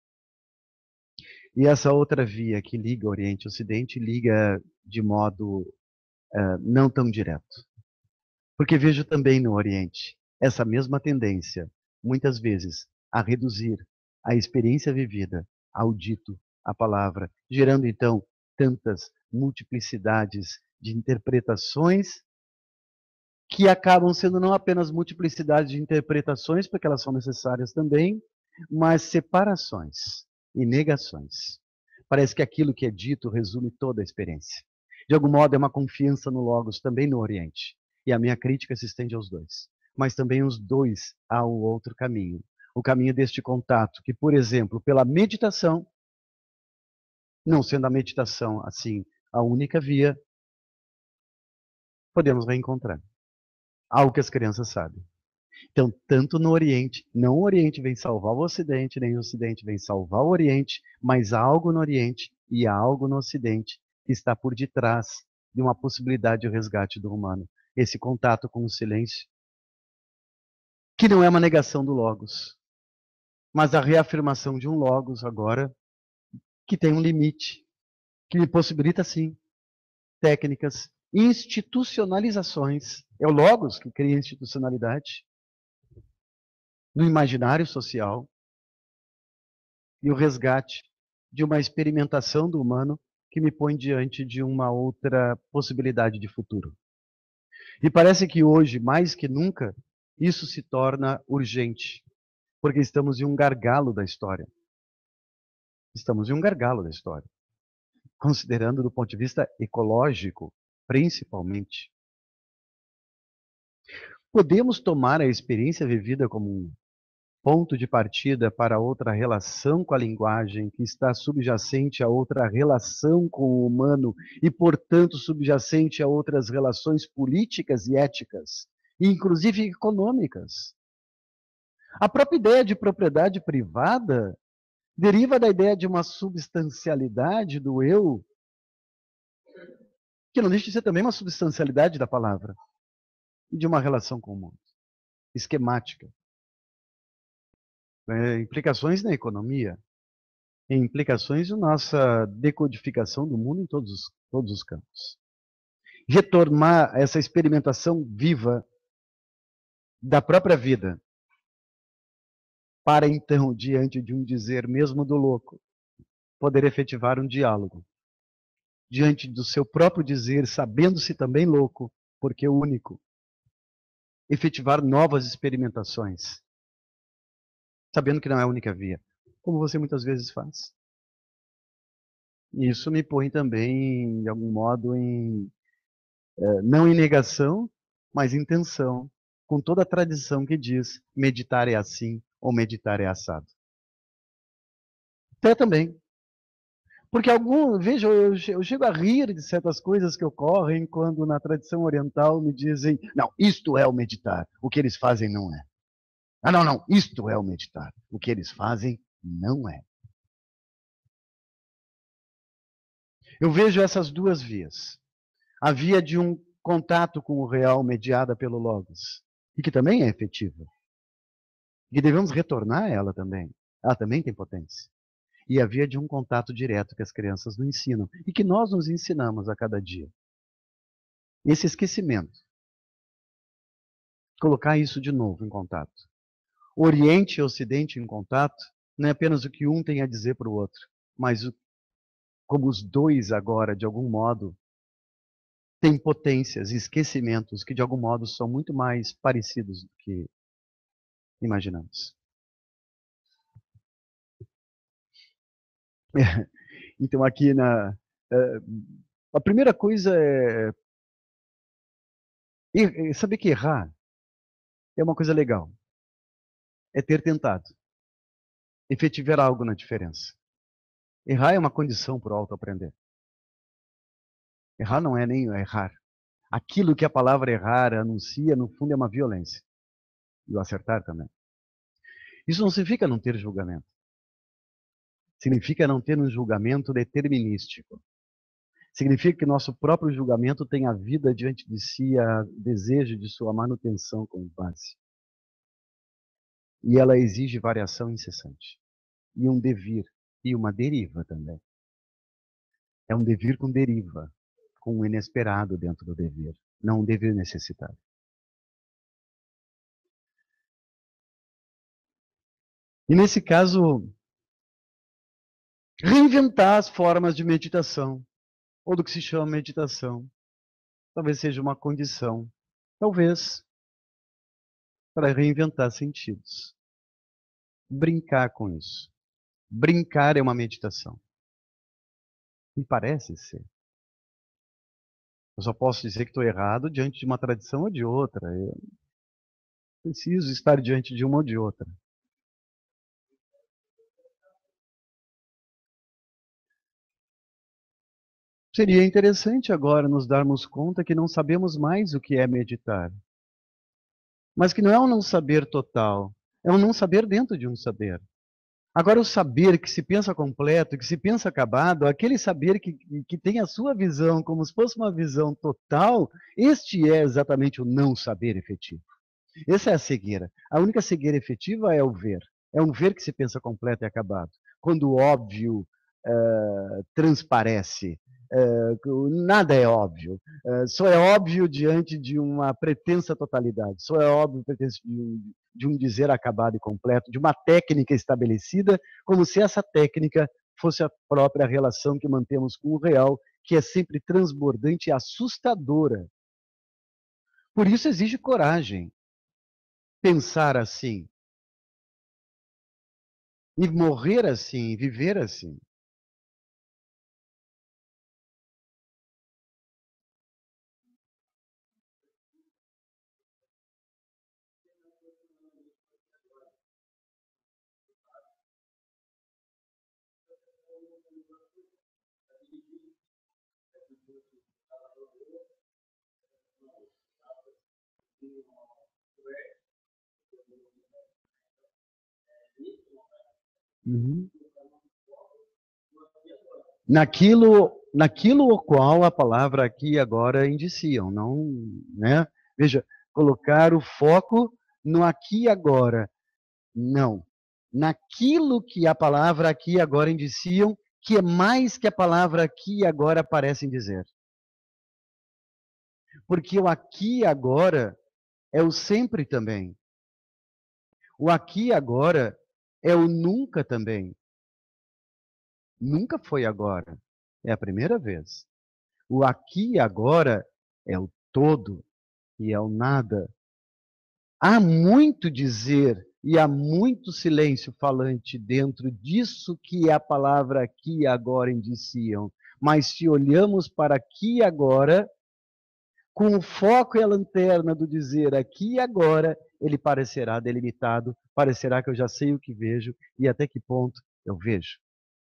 E essa outra via que liga Oriente e Ocidente liga de modo uh, não tão direto. Porque vejo também no Oriente essa mesma tendência, muitas vezes, a reduzir a experiência vivida ao dito, à palavra, gerando então tantas multiplicidades de interpretações que acabam sendo não apenas multiplicidade de interpretações, porque elas são necessárias também, mas separações e negações. Parece que aquilo que é dito resume toda a experiência. De algum modo, é uma confiança no Logos também no Oriente. E a minha crítica se estende aos dois. Mas também os dois ao outro caminho. O caminho deste contato, que, por exemplo, pela meditação, não sendo a meditação, assim, a única via, podemos reencontrar. Algo que as crianças sabem. Então, tanto no Oriente, não o Oriente vem salvar o Ocidente, nem o Ocidente vem salvar o Oriente, mas há algo no Oriente e há algo no Ocidente que está por detrás de uma possibilidade de resgate do humano. Esse contato com o silêncio, que não é uma negação do Logos, mas a reafirmação de um Logos agora que tem um limite, que me possibilita, sim, técnicas, institucionalizações. É o Logos que cria institucionalidade no imaginário social e o resgate de uma experimentação do humano que me põe diante de uma outra possibilidade de futuro. E parece que hoje, mais que nunca, isso se torna urgente, porque estamos em um gargalo da história. Estamos em um gargalo da história, considerando do ponto de vista ecológico, principalmente. Podemos tomar a experiência vivida como um ponto de partida para outra relação com a linguagem que está subjacente a outra relação com o humano e, portanto, subjacente a outras relações políticas e éticas, e inclusive econômicas. A própria ideia de propriedade privada deriva da ideia de uma substancialidade do eu, que não deixa de ser também uma substancialidade da palavra, e de uma relação com o mundo, esquemática. É, implicações na economia, implicações na nossa decodificação do mundo em todos os, todos os campos. Retomar essa experimentação viva da própria vida, para então, diante de um dizer mesmo do louco, poder efetivar um diálogo. Diante do seu próprio dizer, sabendo-se também louco, porque é o único, efetivar novas experimentações, sabendo que não é a única via, como você muitas vezes faz. Isso me põe também, de algum modo, em eh, não em negação, mas em tensão, com toda a tradição que diz meditar é assim ou meditar é assado. Até também. Porque algum, veja, eu, eu chego a rir de certas coisas que ocorrem quando na tradição oriental me dizem, não, isto é o meditar, o que eles fazem não é. Ah, não, não, isto é o meditar, o que eles fazem não é. Eu vejo essas duas vias. A via de um contato com o real mediada pelo Logos, e que também é efetiva. E devemos retornar a ela também. Ela também tem potência. E a via de um contato direto que as crianças nos ensinam, e que nós nos ensinamos a cada dia. Esse esquecimento. Colocar isso de novo em contato. Oriente e Ocidente em contato não é apenas o que um tem a dizer para o outro, mas o, como os dois agora, de algum modo, têm potências e esquecimentos que, de algum modo, são muito mais parecidos do que imaginamos. Então, aqui na... a primeira coisa é... é saber que errar é uma coisa legal. É ter tentado. Efetivar algo na diferença. Errar é uma condição para o autoaprender. Errar não é nem errar. Aquilo que a palavra errar anuncia, no fundo, é uma violência. E o acertar também. Isso não significa não ter julgamento. Significa não ter um julgamento determinístico. Significa que nosso próprio julgamento tem a vida diante de si, a desejo de sua manutenção como base. E ela exige variação incessante. E um devir, e uma deriva também. É um devir com deriva, com um inesperado dentro do devir, não um devir necessitado. E nesse caso, reinventar as formas de meditação, ou do que se chama meditação, talvez seja uma condição, talvez, para reinventar sentidos. Brincar com isso. Brincar é uma meditação. Me parece ser. Eu só posso dizer que estou errado diante de uma tradição ou de outra. Eu preciso estar diante de uma ou de outra. Seria interessante agora nos darmos conta que não sabemos mais o que é meditar. Mas que não é um não saber total, é um não saber dentro de um saber. Agora, o saber que se pensa completo, que se pensa acabado, aquele saber que, que tem a sua visão como se fosse uma visão total, este é exatamente o não saber efetivo. Essa é a cegueira. A única cegueira efetiva é o ver. É um ver que se pensa completo e acabado. Quando o óbvio uh, transparece, uh, nada é óbvio. Uh, só é óbvio diante de uma pretensa totalidade. Só é óbvio diante de um, de um dizer acabado e completo, de uma técnica estabelecida, como se essa técnica fosse a própria relação que mantemos com o real, que é sempre transbordante e assustadora. Por isso exige coragem. Pensar assim, e morrer assim, viver assim. Uhum. Naquilo, naquilo o qual a palavra aqui e agora indiciam, não, né? Veja, colocar o foco no aqui e agora, não. Naquilo que a palavra aqui e agora indiciam, que é mais que a palavra aqui e agora parecem dizer. Porque o aqui e agora é o sempre também. O aqui e agora é o nunca também. Nunca foi agora. É a primeira vez. O aqui e agora é o todo e é o nada. Há muito dizer e há muito silêncio falante dentro disso que é a palavra aqui e agora indiciam. Mas se olhamos para aqui e agora, com o foco e a lanterna do dizer aqui e agora, ele parecerá delimitado, parecerá que eu já sei o que vejo e até que ponto eu vejo.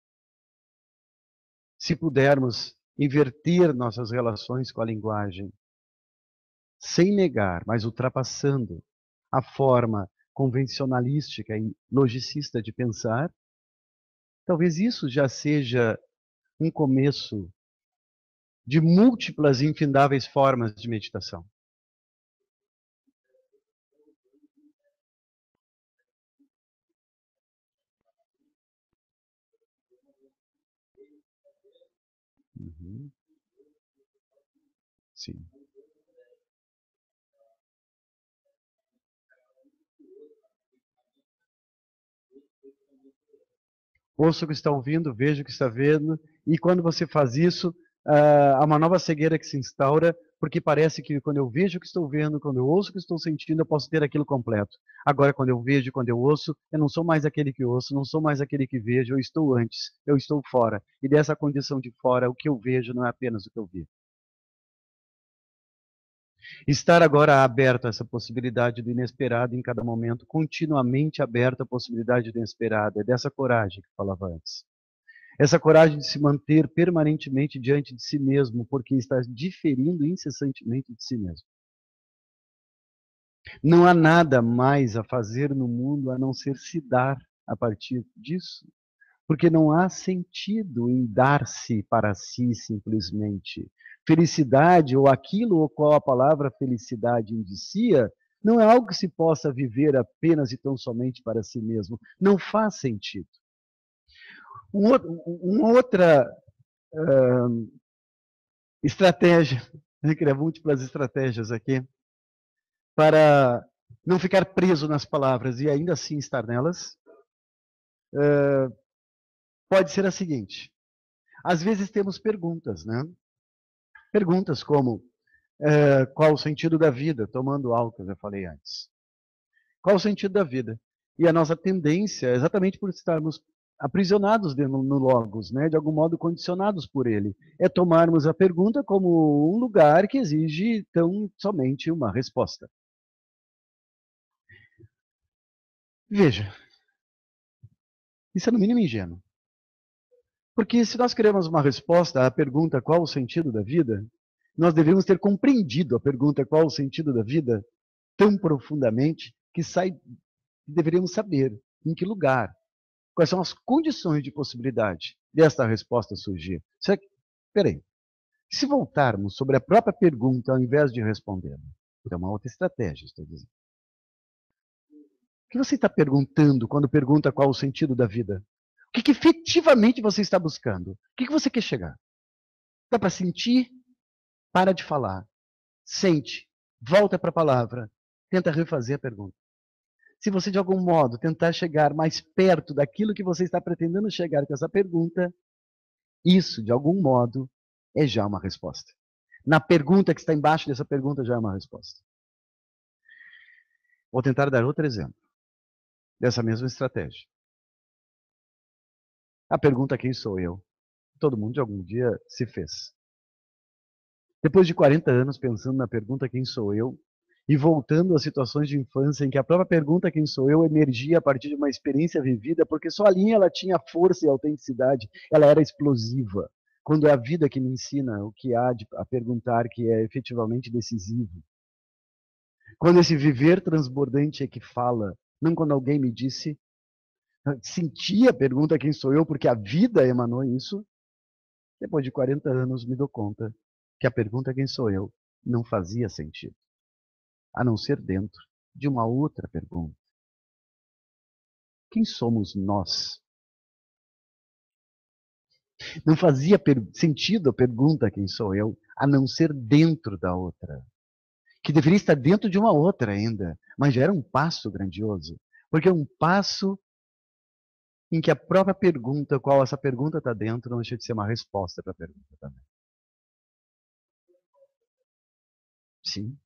Se pudermos inverter nossas relações com a linguagem, sem negar, mas ultrapassando a forma convencionalística e logicista de pensar, talvez isso já seja um começo de múltiplas e infindáveis formas de meditação. Uhum. Sim. Ouça o que está ouvindo, veja o que está vendo, e quando você faz isso, há uma nova cegueira que se instaura, porque parece que quando eu vejo o que estou vendo, quando eu ouço o que estou sentindo, eu posso ter aquilo completo. Agora, quando eu vejo, quando eu ouço, eu não sou mais aquele que ouço, não sou mais aquele que vejo, eu estou antes, eu estou fora. E dessa condição de fora, o que eu vejo não é apenas o que eu vi. Estar agora aberto a essa possibilidade do inesperado em cada momento, continuamente aberto à possibilidade do inesperado, é dessa coragem que eu falava antes. Essa coragem de se manter permanentemente diante de si mesmo, porque está diferindo incessantemente de si mesmo. Não há nada mais a fazer no mundo a não ser se dar a partir disso. Porque não há sentido em dar-se para si simplesmente. Felicidade, ou aquilo o qual a palavra felicidade indicia, não é algo que se possa viver apenas e tão somente para si mesmo. Não faz sentido. Um outro, uma outra uh, estratégia, eu queria múltiplas estratégias aqui, para não ficar preso nas palavras e ainda assim estar nelas, uh, pode ser a seguinte. Às vezes temos perguntas, né? Perguntas como, uh, qual o sentido da vida? Tomando álcool, eu já falei antes. Qual o sentido da vida? E a nossa tendência, exatamente por estarmos aprisionados no, no logos, né, de algum modo condicionados por ele, é tomarmos a pergunta como um lugar que exige tão somente uma resposta. Veja, isso é no mínimo ingênuo. Porque se nós queremos uma resposta à pergunta qual o sentido da vida, nós devemos ter compreendido a pergunta qual o sentido da vida tão profundamente que sai, deveríamos saber em que lugar, quais são as condições de possibilidade desta resposta surgir. Peraí, se voltarmos sobre a própria pergunta ao invés de responder, é uma outra estratégia, estou dizendo. O que você está perguntando quando pergunta qual o sentido da vida? O que, que efetivamente você está buscando? O que, que você quer chegar? Dá para sentir? Para de falar. Sente. Volta para a palavra. Tenta refazer a pergunta. Se você, de algum modo, tentar chegar mais perto daquilo que você está pretendendo chegar com essa pergunta, isso, de algum modo, é já uma resposta. Na pergunta que está embaixo dessa pergunta já é uma resposta. Vou tentar dar outro exemplo dessa mesma estratégia. A pergunta quem sou eu? Todo mundo de algum dia se fez. Depois de quarenta anos pensando na pergunta quem sou eu, e voltando a situações de infância em que a própria pergunta quem sou eu emergia a partir de uma experiência vivida, porque só ali ela tinha força e autenticidade, ela era explosiva. Quando é a vida que me ensina o que há de, a perguntar que é efetivamente decisivo. Quando esse viver transbordante é que fala, não quando alguém me disse, senti a pergunta quem sou eu, porque a vida emanou isso, depois de quarenta anos me dou conta que a pergunta quem sou eu não fazia sentido, a não ser dentro de uma outra pergunta. Quem somos nós? Não fazia sentido a pergunta quem sou eu, a não ser dentro da outra. que deveria estar dentro de uma outra ainda, mas já era um passo grandioso, porque é um passo em que a própria pergunta, qual essa pergunta está dentro, não deixa de ser uma resposta para a pergunta também. Sim.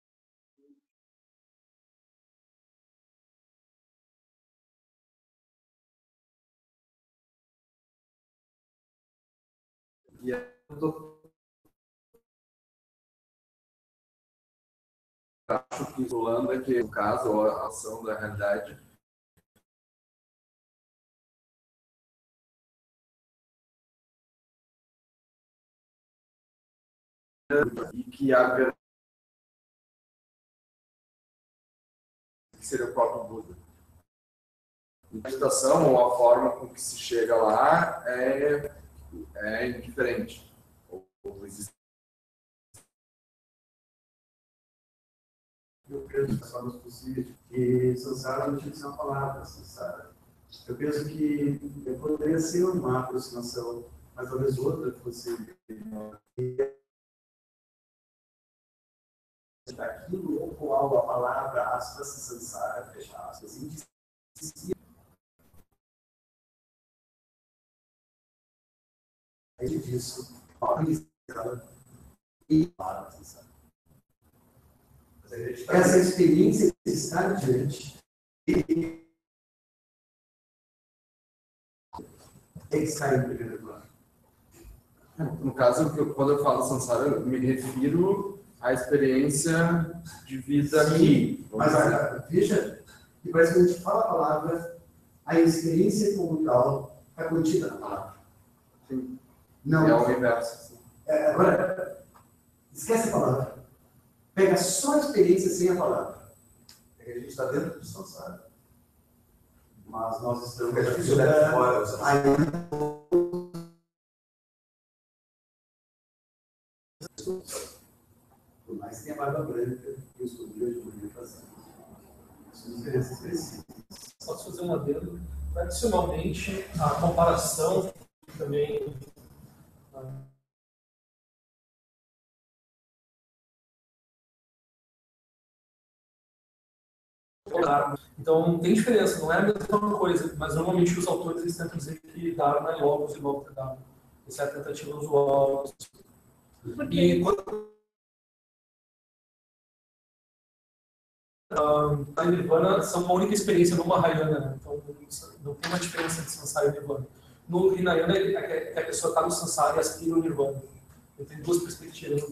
E eu tô... acho que isolando é que, no caso, a ação da realidade e que a verdade seria o próprio Buda. A meditação ou a forma com que se chega lá é, é indiferente. Ou, ou existe. Eu penso das formas possíveis que samsara não tinha que ser uma palavra, samsara. Eu penso que eu poderia ser uma aproximação, mas talvez outra fosse daquilo ou com algo, a palavra, aspas, samsara, fecha aspas, indistinto. Disso, e para samsara. Essa experiência de estar diante e está em primeiro plano. No caso, quando eu falo samsara, eu me refiro à experiência de vida aqui. Mas olha, veja, que parece que a gente fala a palavra, a experiência como tal está contida na palavra. Sim. Não. É o universo. É, agora, esquece a palavra. Pega só a experiência sem a palavra. É que a gente está dentro do samsara. Mas nós estamos é fora. Por mais que tenha barba branca, eu sou de manhã fazendo. São diferenças precisas. Posso fazer uma adendo? Tradicionalmente, a comparação também. Então, tem diferença, não é a mesma coisa, mas normalmente os autores eles tentam dizer que Dharma é Logos e Logos é Dharma. Essa é a tentativa usual. E quando a Nirvana são uma única experiência no Mahayana, né? Então não tem uma diferença de Sansara e Nirvana. No Hinayana é que a pessoa está no Sansara e aspira o Nirvana. Então, tem duas perspectivas.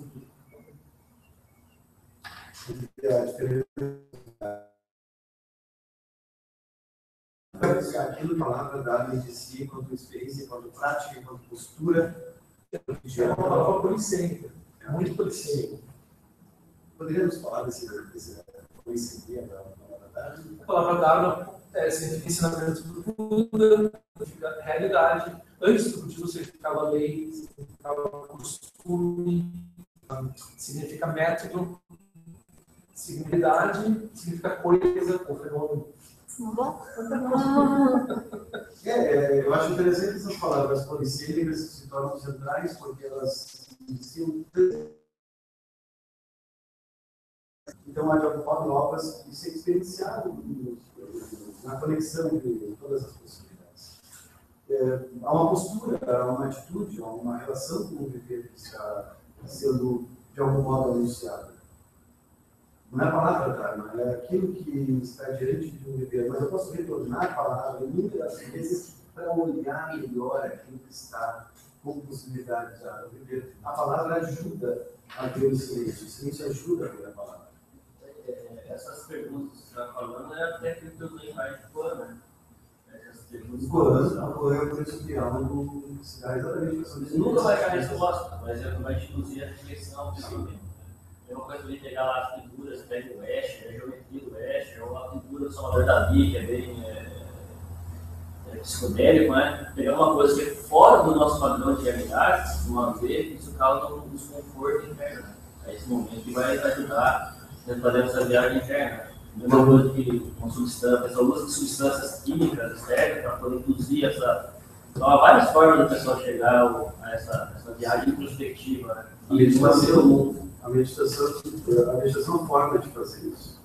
Aquilo que a palavra dada de si, quanto experiência, quanto prática, quanto postura. É uma palavra policêmica, é muito policêmica. Poderíamos falar desse policêmica da A palavra Dharma é, significa ensinamento do Buda, significa realidade. Antes do budismo significava lei, significava costume, significa método, significa significa coisa ou fenômeno. É, eu acho interessante essas palavras policêmicas que se tornam centrais porque elas iniciam. Então, há de algum modo novas e ser experienciado na conexão de todas as possibilidades. É, há uma postura, há uma atitude, há uma relação com o viver que está sendo de algum modo anunciada. Não é a palavra Dharma, é aquilo que está diante de um viver. Mas eu posso retornar a palavra muitas vezes para olhar melhor aquilo que está com possibilidade de viver. A palavra ajuda a ver o silêncio. O silêncio ajuda a ver a palavra. Essas perguntas que você está falando é até aquilo que eu tenho mais de Coan, né? Essas perguntas. O Coan, o Coan é o preço de algo que se dá exatamente para você nunca vai achar resposta, mas é vai te induzir a reflexão principalmente. É uma coisa de pegar lá as figuras, pega o Escher, a geometria do Escher, ou a figura do Salvador Davi, que é bem é, é, psicodélico, né? Pegar uma coisa que é fora do nosso padrão de realidade, uma vez, isso causa um desconforto interno. É esse momento que vai ajudar a fazer essa viagem interna. A mesma coisa que uma substância, essa uso de substâncias químicas externas para poder induzir essa. Então, há várias formas da pessoa chegar a essa, essa viagem introspectiva, né? E isso vai ser o mundo. A meditação, a meditação é uma forma de fazer isso.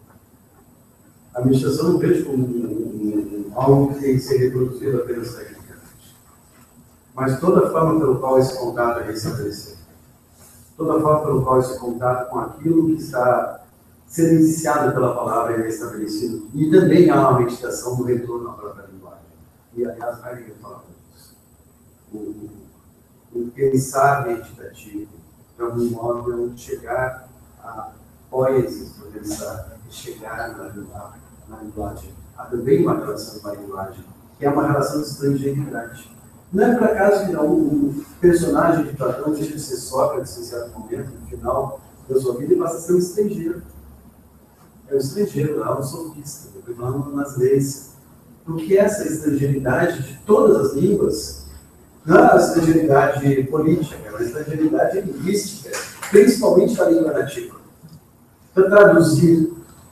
A meditação não vejo como um, um, algo que tem que ser reproduzido apenas tecnicamente. Mas toda a forma pelo qual esse contato é restabelecido, toda a forma pelo qual esse contato com aquilo que está sendo iniciado pela palavra é restabelecido. E também há uma meditação do retorno à própria linguagem. E, aliás, vai ninguém falar disso. O, o pensar meditativo, de algum modo, é um chegar a poeses do pensar, e chegar na, na, na linguagem. Há também uma relação com a linguagem, que é uma relação de estrangeiridade. Não é por acaso que não, o personagem de Platão deixa de ser Sócrates em certo momento, no final da sua vida, e passa a ser um estrangeiro. É um estrangeiro, é um sofista, depois vamos nas leis. Porque essa estrangeiridade de todas as línguas, não é uma estrangeiridade política, é uma estrangeiridade linguística, principalmente da língua nativa. Para traduzir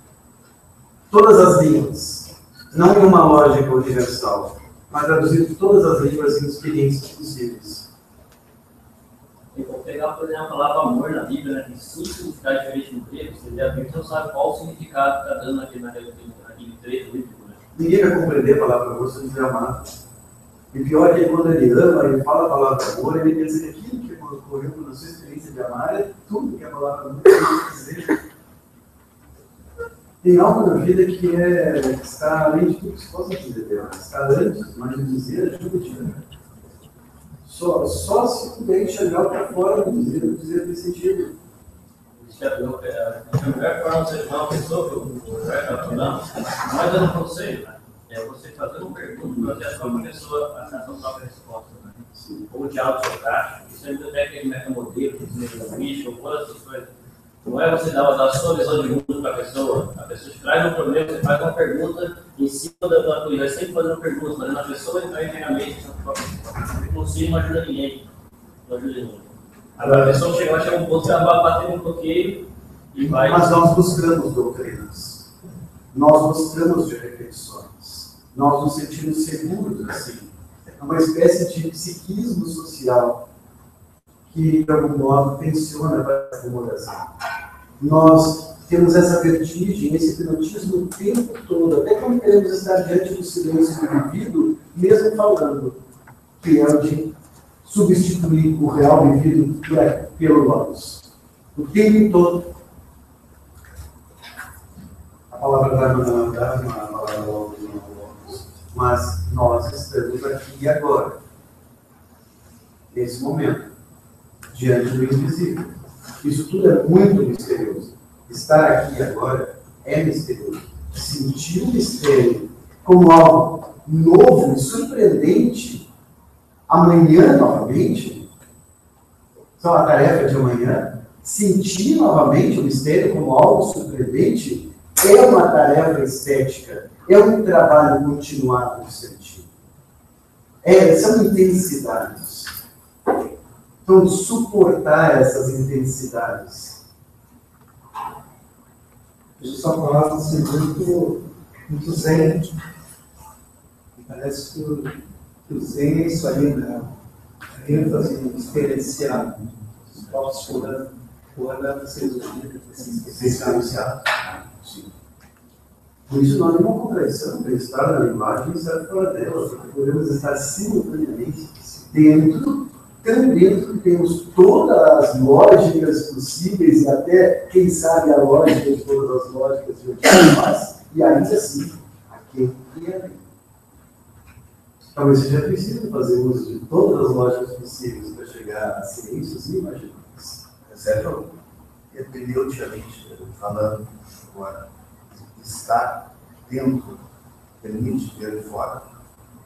todas as línguas, não em uma lógica universal, mas traduzir todas as línguas em experiências possíveis. Eu vou pegar, por exemplo, a palavra amor na Bíblia, né? Tem cinco significados diferentes no grego, você lê a Bíblia, você não sabe qual o significado que está dando naquele, naquele, naquele trecho bíblico, né? Ninguém vai compreender a palavra amor sem dizer amado. E pior é que quando ele ama, ele fala a palavra amor, ele pensa que aquilo que ocorreu na sua experiência de amar é tudo que a palavra amor tem dizer. Tem algo na vida que, é, que está além de tudo que se possa dizer, está antes, mas de dizer ajuda de dizer. Só, só se puder enxergar para fora do dizer, o dizer tem sentido. A melhor forma de você ajudar uma pessoa que o Roberto está falando, não é dando conselho, né? É você fazendo uma pergunta para a sua pessoa a sua própria resposta. Né? Ou o diálogo socrático, isso ainda tem aquele metamodelo, desenvolvimento, ou todas essas coisas. Não é você dar a sua visão de mundo para a pessoa, a pessoa te traz um problema, você faz uma pergunta em cima da tua coisa, vai sempre fazendo perguntas, fazendo a pessoa entrar internamente na própria resposta. Não consigo, não ajuda ninguém. Não ajuda ninguém. Agora a pessoa chega lá, chega um ponto, ela vai bater um bloqueio e vai. Mas nós buscamos doutrinas, nós buscamos de reflexões, nós nos sentimos seguros assim. É uma espécie de psiquismo social que, de algum modo, tensiona para essa acomodação. Nós temos essa vertigem, esse hipnotismo o tempo todo, até quando queremos estar diante do silêncio do vivido, mesmo falando, que é o de substituir o real vivido pelo logos. O tempo todo. A palavra Dharma não é Dharma, a palavra logos não é logos. Mas nós estamos aqui e agora. Nesse momento. Diante do invisível. Isso tudo é muito misterioso. Estar aqui agora é misterioso. Sentir o mistério como algo novo e surpreendente amanhã novamente, só a tarefa de amanhã, sentir novamente o mistério como algo surpreendente é uma tarefa estética, é um trabalho continuado de sentir. É, são intensidades. Então, suportar essas intensidades. Deixa eu só falar assim, muito, muito zen. Parece que o, que o zen é isso aí, né? A ênfase experienciada. Os povos curando, curando essa experienciada. Por isso, não há nenhuma contradição para estar na linguagem e estar fora dela, porque podemos estar simultaneamente dentro. Tão dentro que temos todas as lógicas possíveis, e até, quem sabe, a lógica de todas as lógicas de outros nós, e ainda assim, aquele que é bem. Talvez seja preciso fazer uso de todas as lógicas possíveis para chegar a ciências inimagináveis. Exceto, hermeneuticamente, falando agora, estar dentro permite ver fora.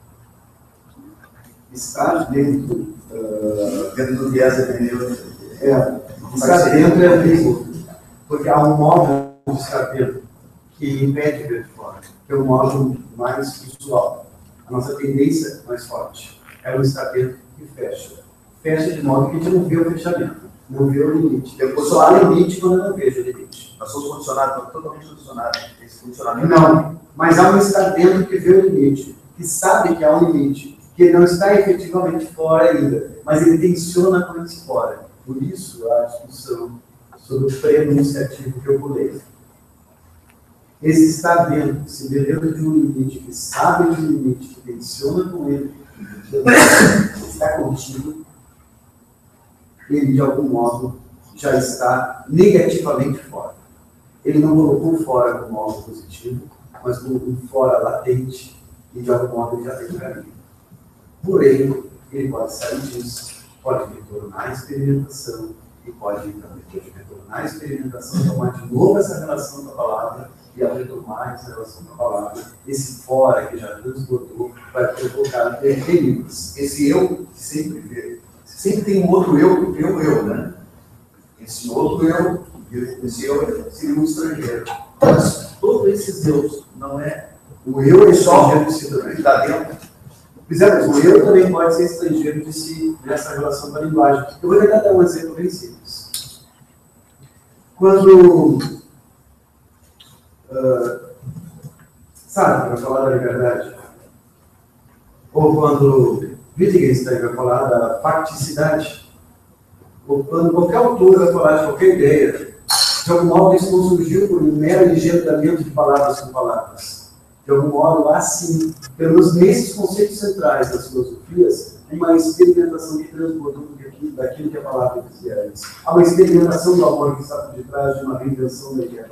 Estar dentro, uh, dentro do viés hermenêutico. É, estar dentro é ambíguo, porque há um modo de estar dentro que impede ver de fora, que é um modo mais visual. A nossa tendência mais forte é o estar dentro que fecha. Fecha de modo que a gente não vê o fechamento, não vê o limite. Eu só há limite quando eu não vejo o limite. Nós somos condicionados, totalmente condicionados. Esse funcionamento. Não, mas há um estar dentro que vê o limite, que sabe que há um limite, que ele não está efetivamente fora ainda, mas ele tensiona com esse fora. Por isso, a discussão sobre o pré-enunciativo que eu pulei. Esse está dentro, se dentro de um limite, que sabe de um limite, que tensiona com ele, está contido, ele de algum modo já está negativamente fora. Ele não colocou fora como algo positivo, mas colocou fora latente e de algum modo ele já tem caminho. Porém, ele pode sair disso, pode retornar à experimentação e pode também retornar à experimentação, tomar de novo essa relação com a palavra e ao retomar essa relação com a palavra, esse fora que já transbordou vai provocar perigos. Esse eu que sempre vê, sempre tem um outro eu, eu, eu, né? Esse outro eu, esse eu seria um estrangeiro. Mas todos esses eus, não é o eu é só de si também, está dentro. Fizemos, o eu também pode ser estrangeiro de si nessa relação com a linguagem. Eu vou tentar dar um exemplo bem simples. Quando uh, sabe, vai falar da liberdade, ou quando Wittgenstein vai falar da facticidade, ou quando qualquer autor vai falar de qualquer ideia, de algum modo isso não surgiu por um mero engendramento de palavras com palavras. De algum modo, há sim, pelo menos nesses conceitos centrais das filosofias, uma experimentação que transbordou daquilo que a palavra dizia antes. Há uma experimentação do amor que está por detrás de uma reinvenção da guerra.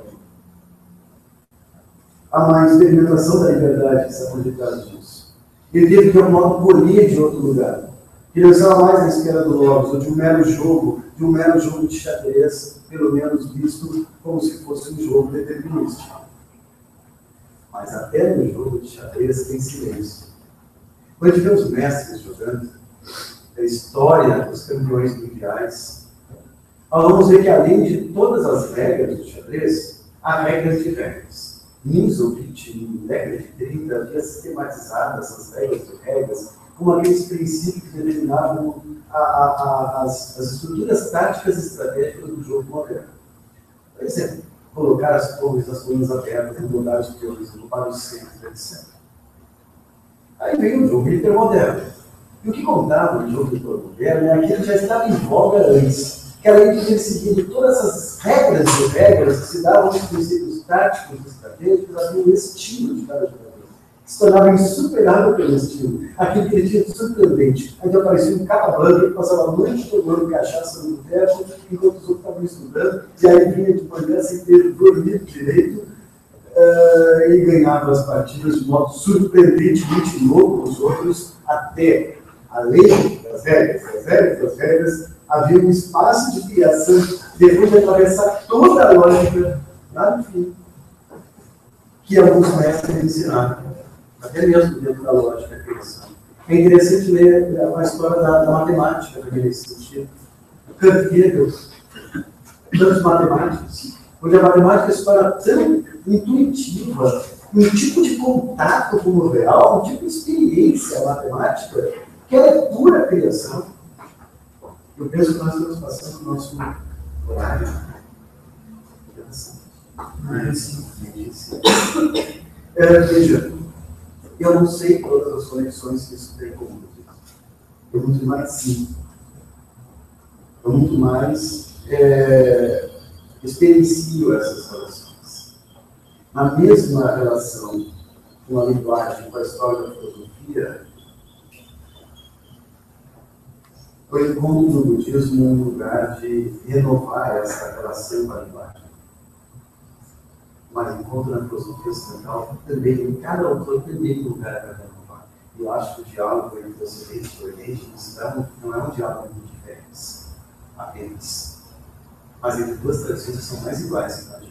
Há uma experimentação da liberdade que está por detrás disso. Ele teve, de algum modo, colher de outro lugar. Ele não estava mais na esfera do logos, ou de um mero jogo, de um mero jogo de xadrez, pelo menos visto como se fosse um jogo determinístico. Mas até no jogo de xadrez tem silêncio. Quando a gente vê os mestres jogando, a história dos campeões mundiais, nós vamos ver que além de todas as regras do xadrez, há regras de regras. Minsovich, em década de trinta, havia sistematizado essas regras de regras como aqueles princípios que determinavam a, a, a, as, as estruturas táticas e estratégicas do jogo moderno. Por exemplo, colocar as torres, as colunas abertas, mudar os peões, ocupar os centros, etcétera. Aí veio o jogo hipermoderno. E o que contava no jogo hipermoderno é aquilo que já estava em voga antes, que além de ter seguido todas essas regras e regras que se davam os princípios táticos e estratégicos, havia um estilo de cada jogador, que se tornava insuperável pelo estilo. Aquilo que ele tinha de surpreendente. Aí aparecia um capablanca que passava a noite tomando cachaça no boteco, enquanto os outros estavam estudando, e aí vinha de manhã sem ter dormido direito, uh, e ganhava as partidas de modo surpreendentemente louco os outros, até, além das regras, das regras, das regras, havia um espaço de criação, depois de atravessar toda a lógica, lá no fim, que alguns mestres ensinaram. Até mesmo dentro da lógica da criação. É interessante ler a história da, da matemática também nesse sentido. Kant e Hegel, tantos matemáticos, onde a matemática se torna tão intuitiva, um tipo de contato com o real, um tipo de experiência matemática, que ela é pura criação. Eu penso que nós estamos passando o nosso horário. Mas, é, veja, eu não sei todas as conexões que isso tem com o mundo. Eu muito mais sim. Eu muito mais é, experiencio essas relações. Na mesma relação com a linguagem, com a história da filosofia, eu encontro no budismo um lugar de renovar essa relação com a linguagem. Mas encontro na filosofia ocidental também, em cada autor também tem lugar para renovar. Eu acho que o diálogo entre o Ocidente e o Oriente não é um diálogo muito diferente, apenas. Mas entre duas tradições que são mais iguais, imagina.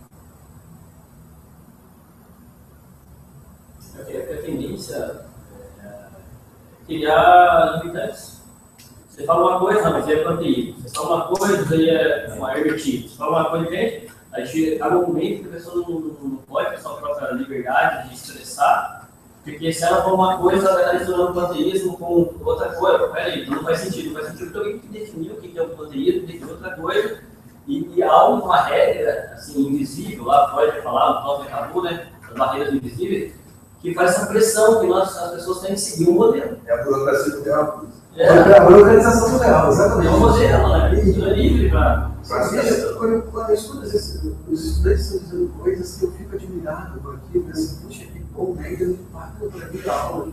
A tendência é criar limitantes. Você fala uma coisa, mas é panteísmo. Você fala uma coisa, aí é uma hermetismo. Você fala uma coisa, entende? A gente, há um momento que a pessoa não, não pode ter sua própria liberdade de expressar, porque se ela for uma coisa, ela vai estar misturando panteísmo com outra coisa. Peraí, não faz sentido, não faz sentido. Então, alguém que definiu o que é o panteísmo, definiu outra coisa, e, e há uma regra assim, invisível, lá pode falar, o Tolkien acabou, né? As barreiras invisíveis, que faz essa pressão que nós, as pessoas têm que seguir um modelo. É a burocracia do tempo. É. A organização surreal, exatamente. É um modelo, né? Isso é livre, cara. Mas veja, quando eu, quando eu escuto esses, os estudantes estão dizendo coisas que eu fico admirado com aquilo, eu penso, puxa, que bom, né? Ainda me paga para vir a aula.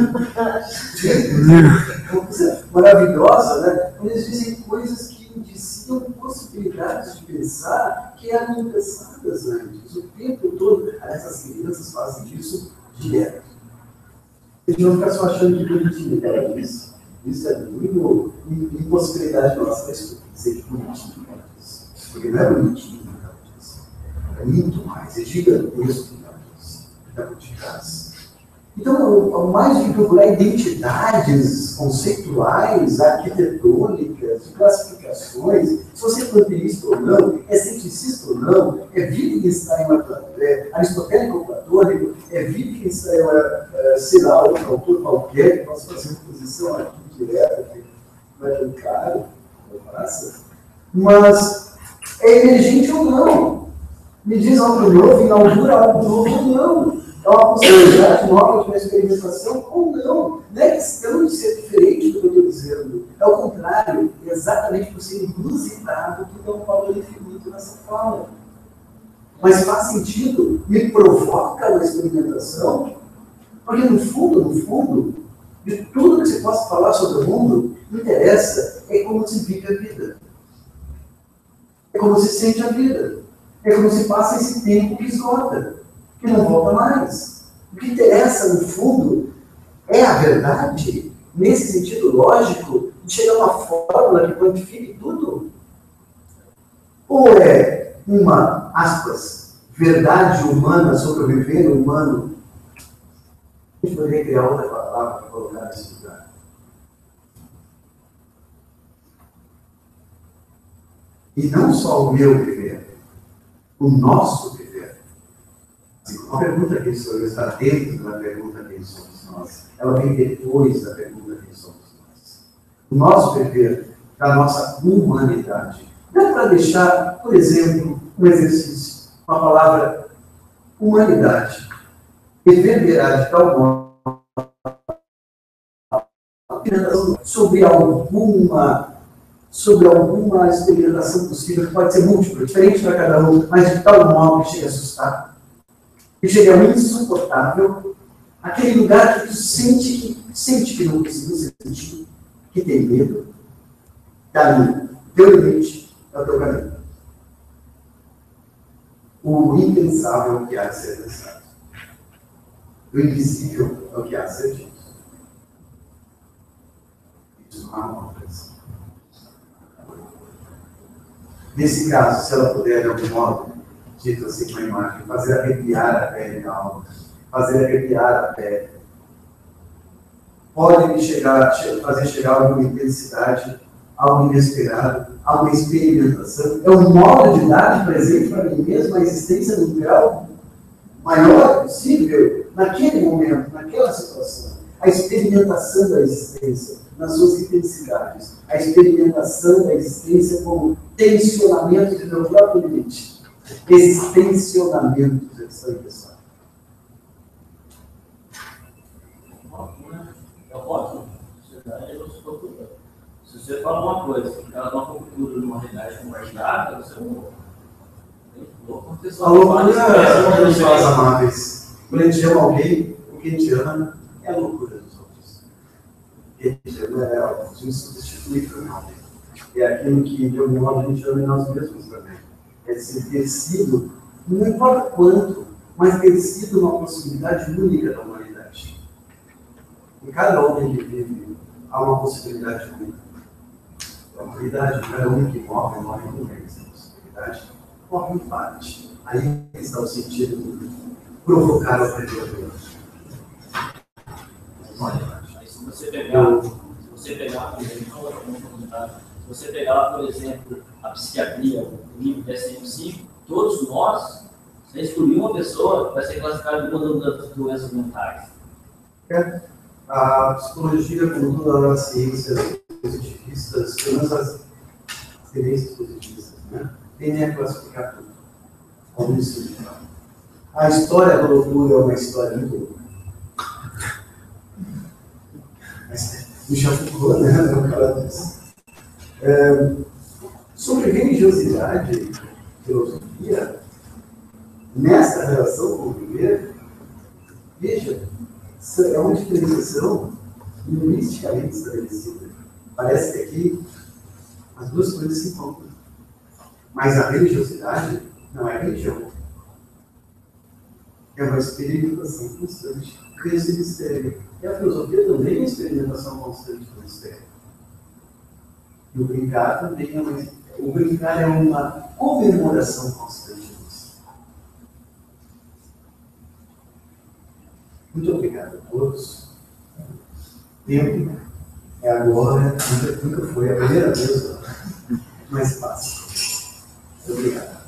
Uma coisa maravilhosa, né? Quando eles dizem coisas que indiciam possibilidades de pensar que eram impensadas antes, o tempo todo. Essas crianças fazem isso direto. Eles não ficam só achando que bonitinho é isso. Isso é muito impossibilidade nossa para isso, ser bonitinho. Porque não é bonitinho, é muito mais, é gigantesco, é por detrás. Então, mais do que procurar identidades conceituais, arquitetônicas, classificações, se você é panteísta ou não, é cienticista ou não, é Wittgenstein, é aristotélico ou platônico, é Wittgenstein, é, sei lá, um autor qualquer, que possa fazer uma posição aqui direta, que não é tão caro, não faça, mas é emergente ou não. Me diz algo novo, inaugura algo novo ou não. É uma possibilidade nova de uma experimentação ou não. Não é questão de ser diferente do que eu estou dizendo. É o contrário, é exatamente por ser inusitado que Dom Paulo muito nessa fala. Mas faz sentido, me provoca uma experimentação, porque no fundo, no fundo, de tudo que você possa falar sobre o mundo, o que interessa é como se vive a vida. É como se sente a vida. É como se passa esse tempo que esgota, que não volta mais. O que interessa, no fundo, é a verdade, nesse sentido lógico, de chegar a uma fórmula que quantifique tudo? Ou é uma, aspas, verdade humana sobre o viver humano? A gente poderia criar outra palavra para colocar nesse lugar. E não só o meu viver, o nosso viver. A pergunta quem sou eu está dentro da pergunta quem somos nós. Ela vem depois da pergunta quem somos nós. O nosso viver, da nossa humanidade. Dá para deixar, por exemplo, um exercício, uma palavra humanidade. Reverberar de tal modo sobre alguma sobre alguma experimentação possível, que pode ser múltipla, diferente para cada um, mas de tal modo que chega a assustar, que chega a insuportável, aquele lugar que tu sente que, sente que não conseguiu sentir, que tem medo, caminho, teu limite é o teu caminho. O impensável é o que há de ser pensado. O invisível é o que há de ser dito. Isso não é uma coisa. Nesse caso, se ela puder, de algum modo, dito assim com a imagem, fazer arrepiar a pele da alma, fazer arrepiar a pele, pode chegar, fazer chegar a alguma intensidade, algo inesperado, a uma experimentação. É um modo de dar de presente para mim mesmo a existência no grau maior possível, naquele momento, naquela situação. A experimentação da existência nas suas intensidades, a experimentação da existência como tensionamento de meu próprio limite. Esses tensionamentos eles são interessantes. É ótimo. Se você fala uma coisa, que ela não cultura numa realidade compartilhada, você não. A loucura é pessoas amáveis. Quando a gente ama alguém, o que a gente ama é a loucura dos outros. O que a gente ama é algo insubstituível, não. É aquilo que, de algum modo, a gente ama em nós mesmos também. É ser ter sido, não importa quanto, mas ter sido uma possibilidade única da humanidade. Em cada homem que vive, há uma possibilidade única. A humanidade não é o único que morre, morre com essa possibilidade. Morre em parte. Aí está o sentido de provocar o predador. Se você pegar, se você pegar, se você pegar, por exemplo, a psiquiatria, o livro D S M cinco, todos nós, se excluir uma pessoa, vai ser classificado como uma das doenças mentais. É. A psicologia, como todas as ciências positivistas, pelo menos as ciências positivistas, né, tendem a classificar tudo. Como isso. A história da loucura é uma história muito louca. Michel Foucault, né? É o que ela diz. É, sobre religiosidade e filosofia, nessa relação com o viver, veja, é uma diferenciação linguisticamente estabelecida. Parece que aqui as duas coisas se encontram. Mas a religiosidade não é religião. É uma experimentação constante com esse mistério. E a filosofia também é uma experimentação constante com o mistério. E o brincar também é uma... O brincar é uma comemoração constante disso. Muito obrigado a todos. Tempo é agora, nunca, nunca foi a primeira vez, mas passa. Muito obrigado.